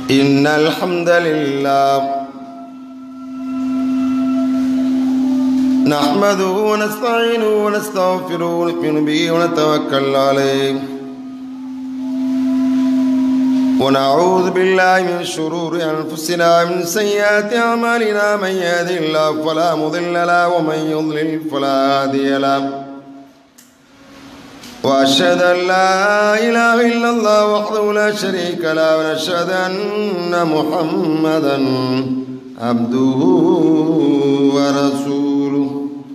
إن الحمد لله نحمده ونستعينه ونستغفره ونؤمن به ونتوكل عليه ونعوذ بالله من شرور أنفسنا من سيئات أعمالنا من يهده الله فلا مضل له ومن يضلل فلا هادي له وأشهد أن لا إله إلا الله وحده لا شريك له ونشهد أن محمدا عبده ورسوله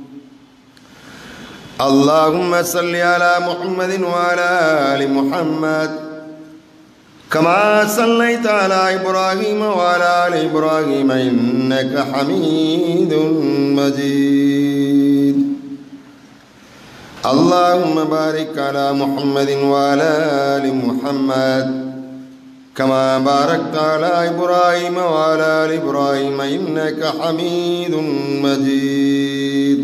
اللهم صل على محمد وعلى آل محمد كما صليت على إبراهيم وعلى آل إبراهيم إنك حميد مجيد اللهم بارك على محمد وعلى آل محمد كما باركت على إبراهيم وعلى آل إبراهيم إنك حميد مجيد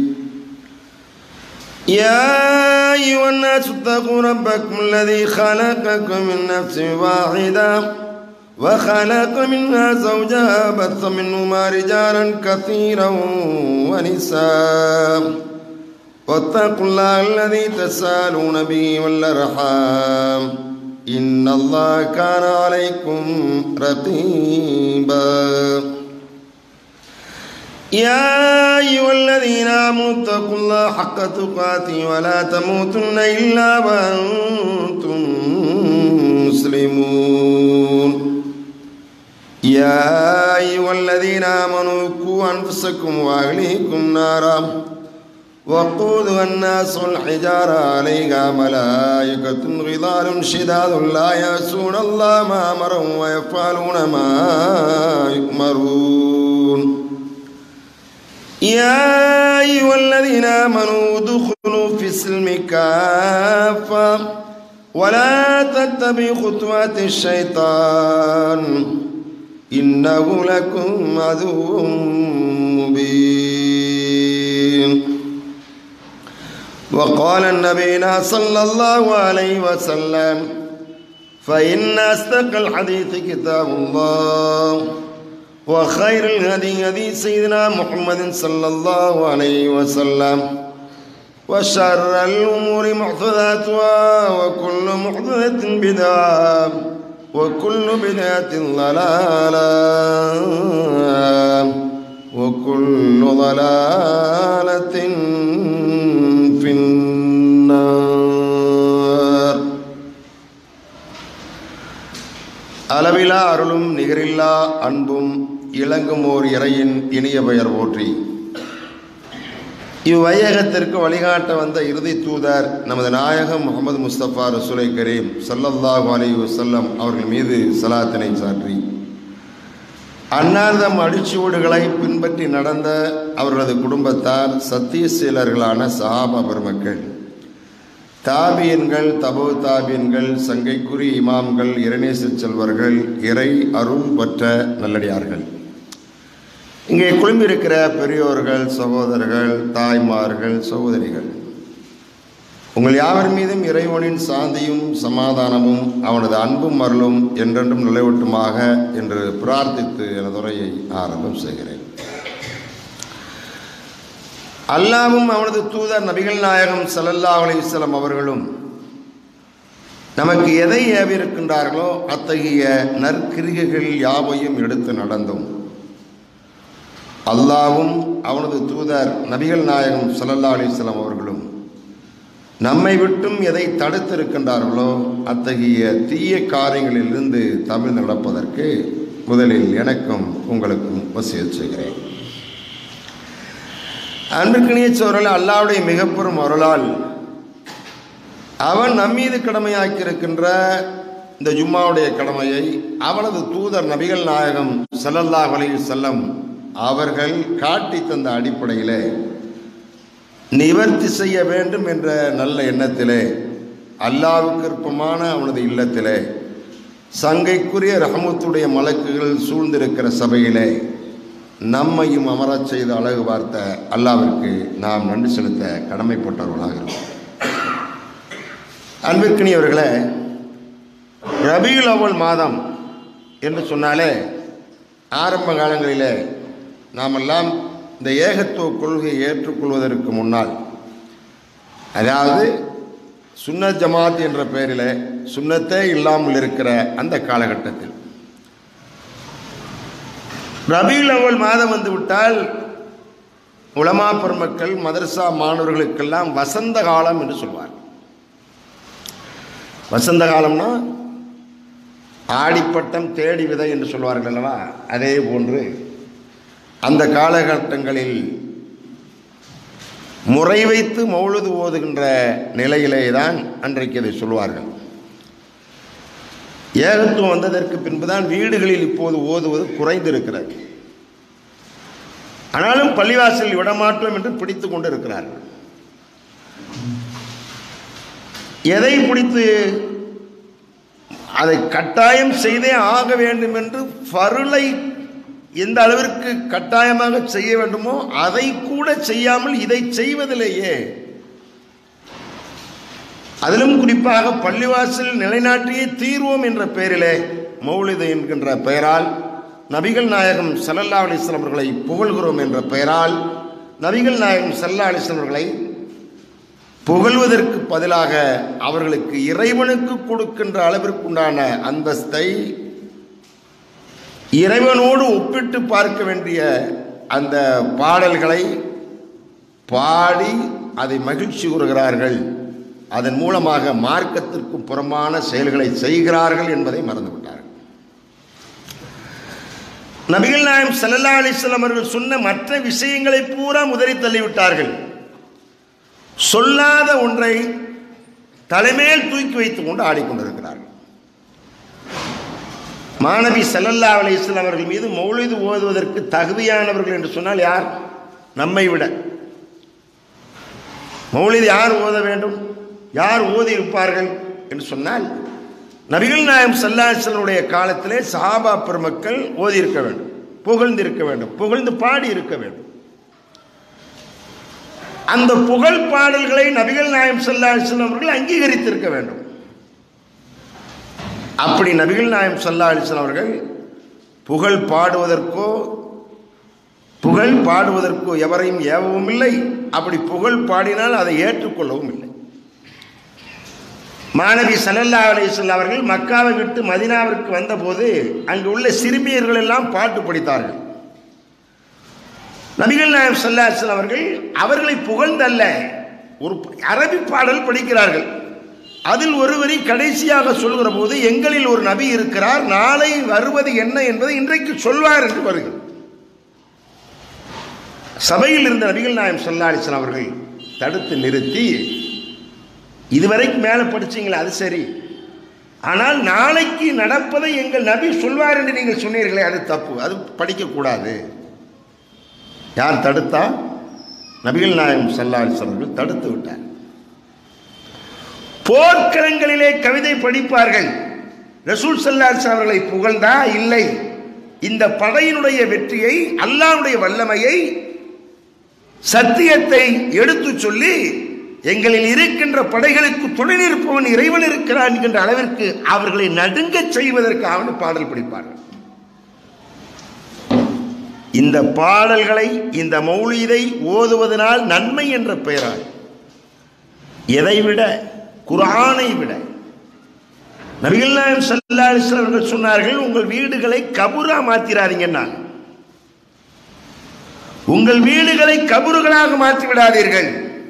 يا أيها الناس اتقوا ربكم الذي خلقكم من نفس واحدة وخلق منها زوجها بث منهما رجالا كثيرا ونساء واتقوا الله الذي تسالون به والأرحام إن الله كان عليكم رقيبا يا أيها الذين آمنوا اتقوا الله حق تقاته ولا تموتن إلا وأنتم مسلمون يا أيها الذين آمنوا قوا أنفسكم وأهليكم نارا وقودها الناس والحجارة عليها ملائكة غلاظ شداد لا يعصون الله ما أمرهم ويفعلون ما يؤمرون يا أيها الذين آمنوا ادخلوا في السلم كافة ولا تتبعوا خطوات الشيطان إنه لكم عدو مبين وقال النبي صلى الله عليه وسلم فإن أصدق الحديث كتاب الله وخير الهدي هدي سيدنا محمد صلى الله عليه وسلم وشر الأمور محدثاتها وكل محدثة بدعة وكل بدعة ضلالة وكل ضلالة في النار அளவிலா அருளும் நிகரில்லா அன்பும் இளங்குமோர் இறையின் இனிய பெயர் போற்றி இவ்வையகத்திற்கு வழிகாட்ட வந்த இறுதி தூதர் நமது நாயகம் முகமது முஸ்தபா ரசூலை கரீம் ஸல்லல்லாஹு அலைஹி வஸல்லம் அவர்கள் மீது ஸலாத்தினை சாற்றி அன்னார்தம் அடிச்சுவடுகளை பின்பற்றி நடந்த அவர்களது குடும்பத்தார் சத்தியசீலர்களான சஹாபா பெருமக்கள் தாபியன்கள் தபோ தாபியன்கள் சங்கைக்குறி இமாம்கள் இறைநேச செல்வர்கள் இறை அருள் பெற்ற நல்லடியார்கள் இங்கே குழும்பிருக்கிற பெரியோர்கள் சகோதரர்கள் தாய்மார்கள் சகோதரிகள் உங்கள் யாவர் மீதும் இறைவனின் சாந்தியும் சமாதானமும் அவனது அன்பும் அருளும் என்றென்றும் நிலைவட்டுமாக என்று பிரார்த்தித்து எனது உரையை ஆரம்பம் செய்கிறேன். அல்லாஹ்வும் அவனது தூதர் நபிகள் நாயகம் ஸல்லல்லாஹு அலைஹி வஸல்லம் அவர்களும் நமக்கு எதை ஏவிருக்கின்றார்களோ அத்தகைய நற்கிரிகைகள் யாவையும் எடுத்து நடந்தோம். அல்லாஹ்வும் அவனது தூதர் நபிகள் நாயகம் ஸல்லல்லாஹு அலைஹி வஸல்லம் அவர்களும் நம்மை விட்டும் எதை தடுத்திருக்கின்றார்களோ அத்தகைய தீய காரியங்களிலிருந்து தவிர்த்து நடப்பதற்கு முதலில் எனக்கும் உங்களுக்கும் வசியத் செய்கிறேன். அன்பிற்கினிய சோழர்கள், அல்லாஹ்வுடைய மிகப்பெரும் அருளால் அவன் நம்மீது கடமையாக்கியிருக்கின்ற இந்த ஜும்மாவுடைய கடமையை அவனது தூதர் நபிகள் நாயகம் ஸல்லல்லாஹு அலைஹி வஸல்லம் அவர்கள் காட்டி தந்த அடிப்படையிலே நிவர்த்தி செய்ய வேண்டும் என்ற நல்ல எண்ணத்திலே அல்லாஹ்வுக்கு விருப்பமான அவனது இல்லத்திலே சங்கைக்குரிய ரஹமத்துடைய மலக்குகள் சூழ்ந்திருக்கிற சபையிலே நம்மையும் அமரச் செய்து அழகு பார்த்த அல்லாஹ்விற்கு நாம் நன்றி செலுத்த கடமைப்பட்டவர்களாக இருக்கிறோம். அன்பிற்கினியவர்களே, ரபியுல் அவ்வல் மாதம் என்று சொன்னாலே ஆரம்ப காலங்களில் நாமெல்லாம் இந்த ஏகத்துவ கொள்கையை ஏற்றுக்கொள்வதற்கு முன்னால், அதாவது சுன்னத் ஜமாத் என்ற பெயரில் சுன்னத்தே இல்லாமல் இருக்கிற அந்த காலகட்டத்தில் ரபீல் அவ்வல் மாதம் வந்துவிட்டால் உலமா பெருமக்கள் மதரசா மாணவர்களுக்கெல்லாம் வசந்த காலம் என்று சொல்வார். வசந்த காலம்னா ஆடிப்பட்டம் தேடி விதை என்று சொல்வார்கள் அல்லவா, அதே போன்று அந்த காலகட்டங்களில் முறை வைத்து மௌலுது ஓதுகின்ற நிலையிலே தான் அன்றைக்கு அதை சொல்வார்கள். ஏகத்துவம் வந்ததற்கு பின்புதான் வீடுகளில் இப்போது ஓதுவது குறைந்திருக்கிறது. ஆனாலும் பள்ளிவாசல் விடமாட்டோம் என்று பிடித்து கொண்டு இருக்கிறார்கள். எதை பிடித்து அதை கட்டாயம் செய்தே ஆக வேண்டும் என்று ஃபர்லை எந்த அளவிற்கு கட்டாயமாக செய்ய வேண்டுமோ அதை கூட செய்யாமல் இதை செய்வதிலேயே, அதிலும் குறிப்பாக பள்ளிவாசல் நிலைநாட்டியே தீர்வோம் என்ற பெயரிலே மௌலிது என்கின்ற பெயரால் நபிகள் நாயகம் ஸல்லல்லாஹு அலைஹி வஸல்லம் அவர்களை புகழ்கிறோம் என்ற பெயரால் நபிகள் நாயகம் ஸல்லல்லாஹு அலைஹி வஸல்லம் அவர்களை புகழ்வதற்கு பதிலாக அவர்களுக்கு இறைவனுக்கு கொடுக்கின்ற அளவிற்குண்டான அந்தஸ்தை, இறைவனோடு ஒப்பிட்டு பார்க்க வேண்டிய அந்த பாடல்களை பாடி அதை மகிழ்ச்சி கூறுகிறார்கள். அதன் மூலமாக மார்க்கத்திற்கு புறம்பான செயல்களை செய்கிறார்கள் என்பதை மறந்துவிட்டார்கள். நபிகள் நாயகம் ஸல்லல்லாஹு அலைஹி வஸல்லம் அவர்கள் சொன்ன மற்ற விஷயங்களை பூரா உதறி தள்ளிவிட்டார்கள். சொல்லாத ஒன்றை தலைமேல் தூக்கி வைத்துக் கொண்டு ஆடிக்கொண்டிருக்கிறார்கள். மாணவி ஸல்லல்லாஹு அலைஹி வஸல்லம் அவர்கள் மீது மௌலிது ஓதுவதற்கு தகுதியானவர்கள் என்று சொன்னால் யார்? நம்மை விட. மௌலிது யார் ஓத வேண்டும், யார் ஓதி இருப்பார்கள் என்று சொன்னால், நபிகள் நாயகம் ஸல்லல்லாஹு அலைஹி வஸல்லம் காலத்திலே சஹாபா பெருமக்கள் ஓதி இருக்க வேண்டும், புகழ்ந்திருக்க வேண்டும், புகழ்ந்து பாடி இருக்க வேண்டும். அந்த புகழ் பாடல்களை நபிகள் நாயகம் ஸல்லல்லாஹு அலைஹி வஸல்லம் அவர்கள் அங்கீகரித்திருக்க வேண்டும். அப்படி நபிகள் நாயகம் ஸல்லல்லாஹு அலைஹி வஸல்லம் அவர்கள் புகழ் பாடுவதற்கோ எவரையும் ஏவவும் இல்லை. அப்படி புகழ் பாடினால் அதை ஏற்றுக்கொள்ளவும் இல்லை. மாணவி ஸல்லல்லாஹு அலைஹி வஸல்லம் அவர்கள் மக்காவை விட்டு மதீனாவிற்கு வந்தபோது அங்கு உள்ள சிறுமியர்கள் எல்லாம் பாட்டு படித்தார்கள். நபிகள் நாயகம் ஸல்லல்லாஹு அலைஹி வஸல்லம் அவர்கள் அவர்களை புகழ்ந்தல்ல, ஒரு அரபி பாடல் படிக்கிறார்கள். அதில் ஒருவரை கடைசியாக சொல்கிற போது, எங்களில் ஒரு நபி இருக்கிறார், நாளை வருவது என்ன என்பதை இன்றைக்கு சொல்வார் என்று வருகிறது. சபையில் இருந்த நபிகள் நாயகம் ஸல்லல்லாஹு அலைஹி வஸல்லம் அவர்கள் தடுத்து நிறுத்தி, இதுவரைக்கும் மேலே படிச்சீங்களா, அது சரி, ஆனால் நாளைக்கு நடப்பதை எங்கள் நபி சொல்வார் என்று நீங்கள் சொன்னீர்களே, அது தப்பு, அது படிக்கக்கூடாது. யார் தடுத்தா? நபிகள் நாயகம் ஸல்லல்லாஹு அலைஹி வஸல்லம் அவர்கள் தடுத்து விட்டார். போர்க்களங்களிலே கவிதை படிப்பார்கள். ரசூல் ஸல்லல்லாஹு அலைஹி வஸல்லம் அவர்களை புகழ்ந்தா? இல்லை. இந்த படையினுடைய வெற்றியை, அல்லாஹ்வுடைய வல்லமையை, சத்தியத்தை எடுத்து சொல்லி, எங்களில் இருக்கின்ற படைகளுக்கு துணை நிற்பவன் இறைவன் இருக்கிறான் என்கின்ற அளவிற்கு அவர்களை நடுங்க செய்வதற்காக பாடல் படிப்பார்கள். இந்த பாடல்களை, இந்த மௌலிதை ஓதுவதனால் நன்மை என்ற பெயரால், எதை விட, குர்ஆனை விட, நபிகள் நாயகம் ஸல்லல்லாஹு அலைஹி வஸல்லம் அவர்கள் சொன்னார்கள், உங்கள் வீடுகளை கபூரா மாத்திராதீங்கன்னா, உங்கள் வீடுகளை கபறுகளாக மாற்றி விடாதீர்கள்.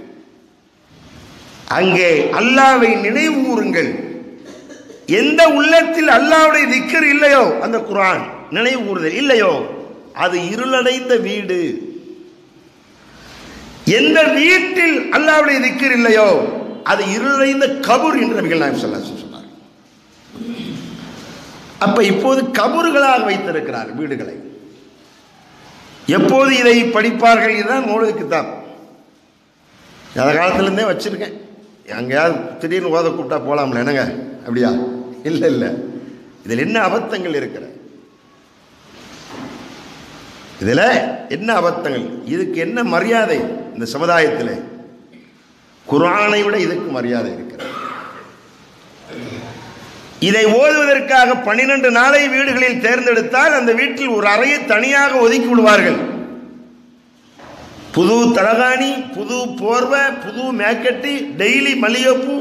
அங்கே அல்லாஹ்வை நினைவு கூறுங்கள். எந்த உள்ளத்தில் அல்லாஹ்வுடைய திக்ர் இல்லையோ, அந்த குர்ஆன் நினைவு கூறுதல் இல்லையோ, அது இருளடைந்த வீடு. எந்த வீட்டில் அல்லாஹ்வுடைய திக்ர் இல்லையோ, அது இருளடைந்த கபர் என்று நபிகள் நாயகம் ஸல்லல்லாஹு அலைஹி வஸல்லம் சொன்னார். அப்ப இப்போது கபறுகளாக வைத்திருக்கிறார் வீடுகளை. எப்போது இதை படிப்பார்கள்? இதுதான் மௌலிது கிதாப். அந்த காலத்திலேருந்தே வச்சிருக்கேன். எங்கேயாவது திடீர்னு ஓத கூப்பிட்டா போகலாம்ல, என்னங்க அப்படியா? இல்லை இல்லை, இதில் என்ன அபத்தங்கள் இருக்கிற, இதில் என்ன அபத்தங்கள், இதுக்கு என்ன மரியாதை இந்த சமுதாயத்தில்? குர்ஆனை விட இதுக்கு மரியாதை இருக்கிறது. இதை ஓதுவதற்காக 12 நாளை வீடுகளில் தேர்ந்தெடுத்தால் அந்த வீட்டில் ஒரு அறையை தனியாக ஒதுக்கி விடுவார்கள். புது தலகாணி, புது போர்வை, புது மேக்கட்டி, டெய்லி மல்லிகைப்பூ,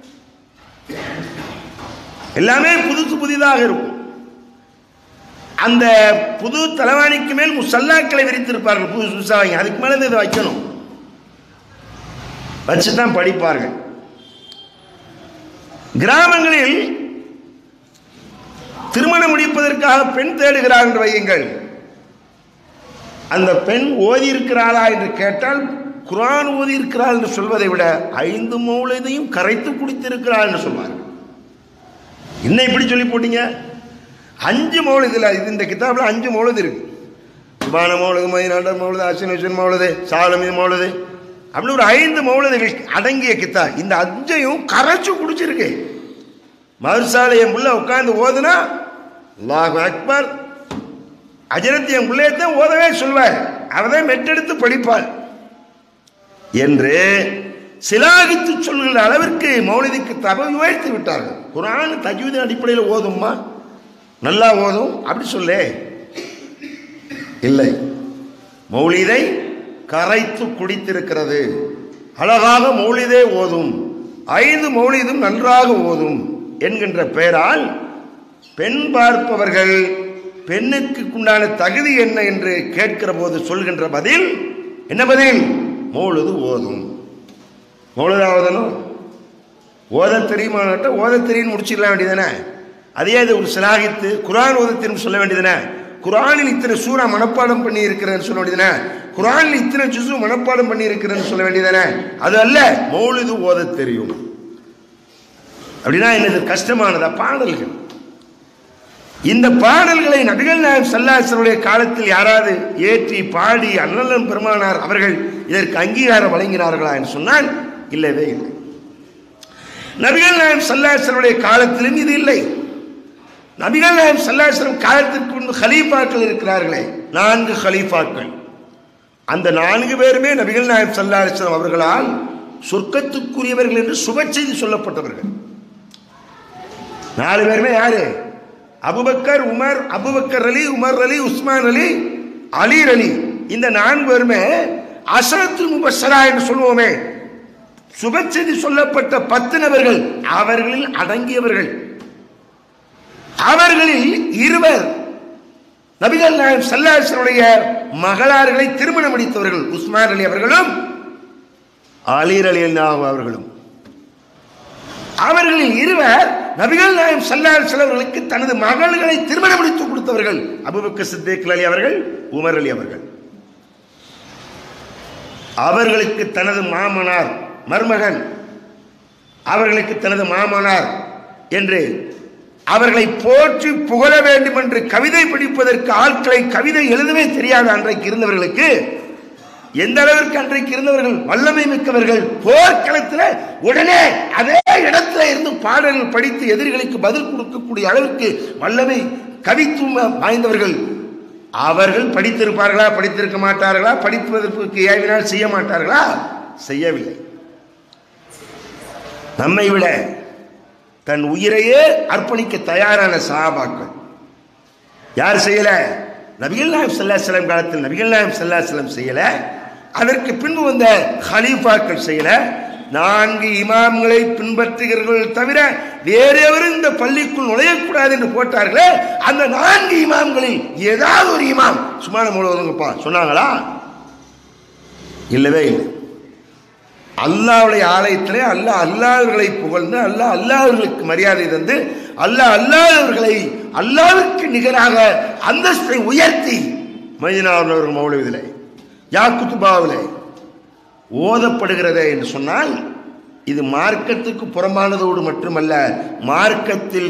எல்லாமே புதுசு புதிதாக இருக்கும். அந்த புது தலவாணிக்கு மேல் முசல்லாக்களை விரித்திருப்பார்கள், புது புதுசாக. அதுக்கு மேலே இதை வைக்கணும், வச்சுதான் படிப்பார்கள். கிராமங்களில் திருமணம் முடிப்பதற்காக பெண் தேடுகிறார் என்று வையுங்கள். அந்த பெண் ஓதி இருக்கிறாளா என்று கேட்டால் குர்ஆன் ஓதி இருக்கிறாள் என்று சொல்வதை விட 5 மௌலிதையும் கரைத்து குடித்திருக்கிறாள் என்று சொல்வார். என்ன இப்படி சொல்லி போட்டீங்க? 5 மௌலிதில், இந்த கிதாபில் 5 மௌலிது இருக்கு. சுபான மௌலிது, மதினாட மௌலிது, அஸ்ஸின் ஹுசைன் மௌலிது, சாலமி மௌலிது, அப்படி ஒரு 5 மௌலிதுகள் அடங்கிய கித்தா. இந்த 5ஐயும் கரைச்சு குடிச்சிருக்கு. மதரசால என் பிள்ளை உட்கார்ந்து ஓதுனா அல்லாஹு அக்பர், அஜரத் என் பிள்ளையத்தான் ஓதவே சொல்வார், அவதான் மெட்டெடுத்து படிப்பாள் என்று சிலாகித்து சொல்கிற அளவிற்கு மௌலிதுக்கு தபை உயர்த்தி விட்டார்கள். குர்ஆன் தஜ்வீத் அடிப்படையில் ஓதும்மா, நல்லா ஓதும் அப்படி சொல்லே இல்லை. மௌலிதை கரைத்து குடித்திருக்கிறது. அழகாக மௌலிதே ஓதும், 5 மௌலிதும் நன்றாக ஓதும் என்கின்ற பெயரால் பெண் பார்ப்பவர்கள் பெண்ணுக்கு உண்டான தகுதி என்ன என்று கேட்கிற போது சொல்கின்ற பதில் என்ன பதில்? மௌலிது ஓதும். மௌலிதா ஓதணும், ஓத தெரியுமா? ஓத தெரியும் முடிச்சிடலாம் வேண்டியதானே. அதே அது ஒரு சிலாகித்து குர்ஆன் ஓத தெரியும் சொல்ல வேண்டியதானே. குர்ஆனில் இத்தனை சூரா மனப்பாடம் பண்ணி இருக்கிறேன்னு சொல்ல வேண்டியதானே. குர்ஆனில் இத்தனை ஜுஸு மனப்பாடம் பண்ணி இருக்கிறேன்னு சொல்ல வேண்டியதானே. அது அல்ல, மௌலிது ஓத தெரியும். அப்படின்னா என்னது? கஷ்டமானதா? பாடல்கள். இந்த பாடல்களை நபிகள் நாயகம் ஸல்லல்லாஹு அலைஹி வஸல்லம் காலத்தில் யாராவது ஏற்றி பாடி அண்ணன் பெருமானார் அவர்கள் இதற்கு அங்கீகாரம் வழங்கினார்களா என்று சொன்னால் இல்லவே இல்லை. நபிகள் நாயகம் ஸல்லல்லாஹு அலைஹி வஸல்லம் காலத்திலும் இது இல்லை. நபிகள் நாயகம் ஸல்லல்லாஹு அலைஹி வஸல்லம் காலத்திற்கு முன்பு கலீஃபாக்கள் இருக்கிறார்களே, 4 கலீஃபாக்கள். அந்த 4 பேருமே நபிகள் நாயகம் ஸல்லல்லாஹு அலைஹி வஸல்லம் அவர்களால் சொர்க்கத்துக்குரியவர்கள் என்று சுப செய்தி சொல்லப்பட்டவர்கள். 4 பேருமே யாரு? Abu Bakr, Umar, Abu Bakr Ali, Umar Ali, Usman Ali, Ali Ali. இந்த 4 பேருமே அஷரத்துல் முபஷ்ஷரா என்று சொல்லுவோமே, சுப செய்தி சொல்லப்பட்ட 10 நபர்கள், அவர்களில் அடங்கியவர்கள். அவர்களில் 2 நபிகள் நாயகம் ஸல்லல்லாஹு அலைஹி வஸல்லம் மகளார்களை திருமணம் முடித்தவர்கள், உஸ்மான் அலி அவர்களும் அலி ரலியல்லாஹு அவர்களும். அவர்களில் 2 நபிகள் நாயகம் ஸல்லல்லாஹு அலைஹி வஸல்லம் அவர்களுக்கு தனது மகள்களை திருமணம் முடித்து கொடுத்தவர்கள், அபூபக்கர் சித்திக் அலி அவர்கள், உமர் அலி அவர்கள். அவர்களுக்கு தனது மாமனார், மருமகன், அவர்களுக்கு தனது மாமனார் என்று அவர்களை போற்றி புகழ வேண்டும் என்று கவிதை படிப்பதற்கு ஆட்களை கவிதை எழுதவே தெரியாத அன்றைக்கு இருந்தவர்களுக்கு, எந்த அளவிற்கு அன்றைக்கு இருந்தவர்கள் வல்லமை மிக்கவர்கள், போர்க்களத்தில் உடனே அதே இடத்துல இருந்து பாடல்கள் படித்து எதிரிகளுக்கு பதில் கொடுக்கக்கூடிய அளவிற்கு வல்லமை கவித்துவம் வாய்ந்தவர்கள். அவர்கள் படித்திருப்பார்களா? படித்திருக்க மாட்டார்களா? படிப்பதற்கு ஏவினால் செய்ய மாட்டார்களா? செய்யவில்லை. நம்மை விட தன் உயிரையே அர்ப்பணிக்க தயாரான சஹாபாக்கள் யார் செய்யல? நபிகள் நாயகம் ஸல்லல்லாஹு அலைஹி வஸல்லம் காலத்தில் நபிகள் நாயகம் ஸல்லல்லாஹு அலைஹி வஸல்லம் செய்யல. அதற்கு பின்பு வந்த ஹலீஃபாக்கள் செய்யல. 4 இமாம்களை பின்பற்றுகிறவர்கள் தவிர வேறு எவரும் இந்த பள்ளிக்குள் நுழையக்கூடாது என்று போட்டார்களே, அந்த 4 இமாம்களில் ஏதாவது ஒரு இமாம் சும்மா முழுவதுங்கப்பா சொன்னாங்களா? இல்லவே இல்லை. அல்லாஹ்வுடைய ஆலயத்திலே அல்லாஹ்வுகளை புகழ்ந்து அல்லாஹ்வுகளுக்கு மரியாதை தந்து அல்லாஹ்வுகளை அல்லாஹ்வுக்கு நிகராக அந்தஸ்தை உயர்த்தி மதீனாவுல மௌலிதிலே யாக்குத்துபாவிலே ஓதப்படுகிறதே என்று சொன்னால் இது மார்க்கத்துக்கு புறம்பானதோடு மட்டுமல்ல, மார்க்கத்தில்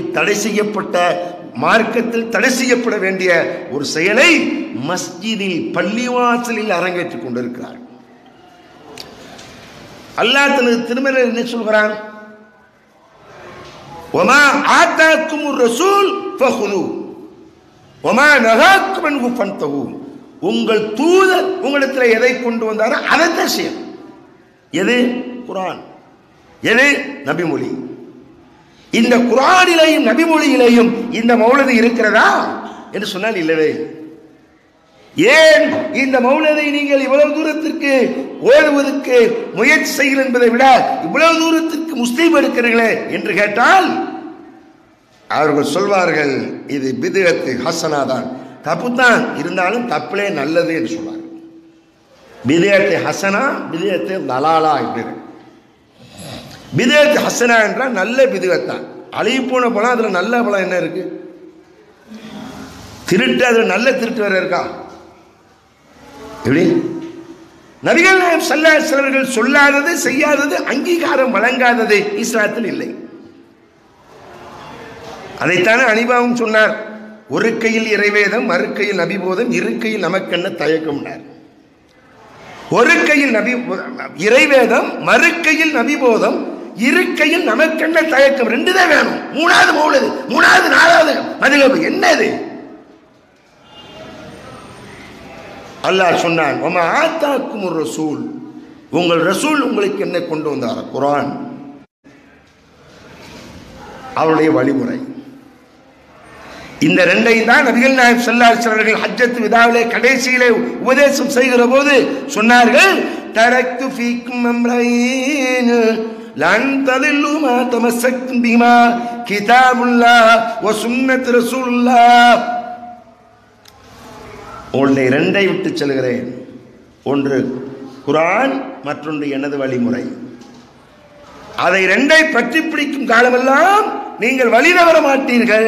தடை செய்யப்பட வேண்டிய ஒரு செயலை மஸ்ஜிதில், பள்ளிவாசலில் அரங்கேற்றிக் கொண்டிருக்கிறார். அல்லாஹ் தனது திருமறையில் என்ன சொல்கிறான்? வமா ஆதாக்குமுர் ரசூல் ஃபஹுது வமா நஹாக்கும் அன்ஹு ஃபன்தஹு. உங்கள் தூதர் உங்களிடத்தில் எதை கொண்டு வந்தாரோ அதைத்தான் செய்யணும். எது? குர்ஆன். எது? நபிமொழி. இந்த குர்ஆனிலேயும் நபிமொழியிலேயும் இந்த மௌலிது இருக்கிறதா என்று சொன்னால் இல்லவே. ஏன் இந்த மௌலிதை நீங்கள் இவ்வளவு தூரத்திற்கு ஓடுவதற்கு முயற்சி செய்கிறீர்கள் என்பதை விட இவ்வளவு தூரத்திற்கு முஸ்லீம் எடுக்கிறீர்களே என்று கேட்டால் அவர்கள் சொல்வார்கள், இது பித்அத் ஹஸனா தான், தப்பு தான், இருந்தாலும் தப்பிலே நல்லது என்று சொல்வார்கள். பித்அத் ஹஸனா, பித்அத் தலாலா என்று. பித்அத் ஹஸனா என்றால் நல்ல பித்அத் தான். அழுகி போன பழம் அதுல நல்ல பழம் என்ன இருக்கு? திருட்டு, அதுல நல்ல திருட்டு வேற இருக்கா? எப்படி? நபிகள் நாயகம் ஸல்லல்லாஹு அலைஹி வஸல்லம் சொல்லாதது, செய்யாதது, அங்கீகாரம் வழங்காதது இஸ்லாத்தில் இல்லை. அதைத்தானே அனிபாவும் சொன்னார், ஒரு கையில் இறைவேதம், மறு கையில் நபிபோதம், இரு கையில் நமக்கென்ன தயக்கம். ஒரு கையில் இறைவேதம், மறு கையில் நபிபோதம், இரு கையில் நமக்கென்ன தயக்கம். ரெண்டு தான் வேணும். மூணாவது மௌலிது, மூணாவது நாலாவது மதுஹப் என்னது? அல்லாஹ் சொன்னான், வமா ஆத்தாக்குமுர் ரசூல், உங்கள் ரசூல் உங்களுக்கு என்ன கொண்டு வந்தார்? குர்ஆன், அவருடைய வழிமுறை. இந்த ரெண்டையும் தான் நபிகள் நாயகம் ஸல்லல்லாஹு அலைஹி வஸல்லம் ஹஜ்ஜத் விதாவிலே கடைசியிலே உபதேசம் செய்கிற போது சொன்னார்கள், தரக்து ஃபீக்கும் அம்ரைன் லன் தலில்லு மா தமஸக்தும் பிஹிமா கிதாபுல்லாஹ் வ சுன்னத் ரசூலுல்லாஹ். உங்களை ரெண்டை விட்டு செல்கிறேன், ஒன்று குர்ஆன், மற்றொன்று எனது வழிமுறை. அதை ரெண்டை பற்றி பிடிக்கும் காலமெல்லாம் நீங்கள் வழி தவற மாட்டீர்கள்.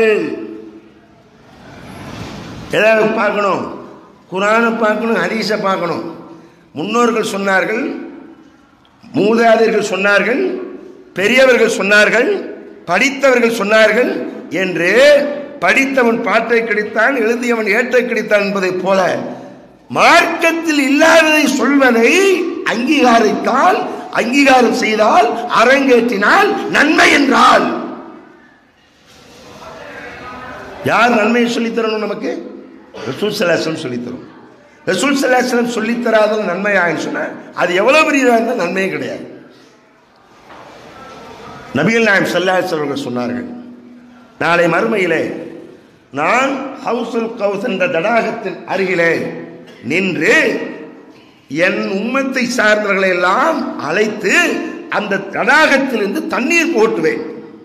எதாவது பார்க்கணும், குர்ஆனை பார்க்கணும், ஹதீஸை பார்க்கணும். முன்னோர்கள் சொன்னார்கள், மூதாதையர்கள் சொன்னார்கள், பெரியவர்கள் சொன்னார்கள், படித்தவர்கள் சொன்னார்கள் என்று படித்தவன் பாட்டை கிடைத்தான், எழுதியவன் ஏற்றை கிடைத்தான் என்பதை போல மார்க்கத்தில் இல்லாததை சொல்வதை அங்கீகரித்தால், அங்கீகாரம் செய்தால், அரங்கேற்றினால் நன்மை என்றால் யார் நன்மையை சொல்லித்தரணும்? நமக்கு ரசூல் ஸல்லல்லாஹு அலைஹி வஸல்லம் சொல்லித்தரும். ரசூல் ஸல்லல்லாஹு அலைஹி வஸல்லம் சொல்லித்தராத நன்மையான்னு சொன்னா அது எவ்வளவு பெரியதாக இருந்தால் நன்மையே கிடையாது. நபிகள் நாயகம் ஸல்லல்லாஹு அலைஹி வஸல்லம் சொன்னார்கள், நாளை மறுமையிலே நான் ஹவுசுல் கௌஸ் என்ற தடாகத்தின் அருகிலே நின்று என் உம்மத்தை சார்ந்தவர்களை எல்லாம் அழைத்து அந்த தடாகத்திலிருந்து தண்ணீர் போட்டுவேன்.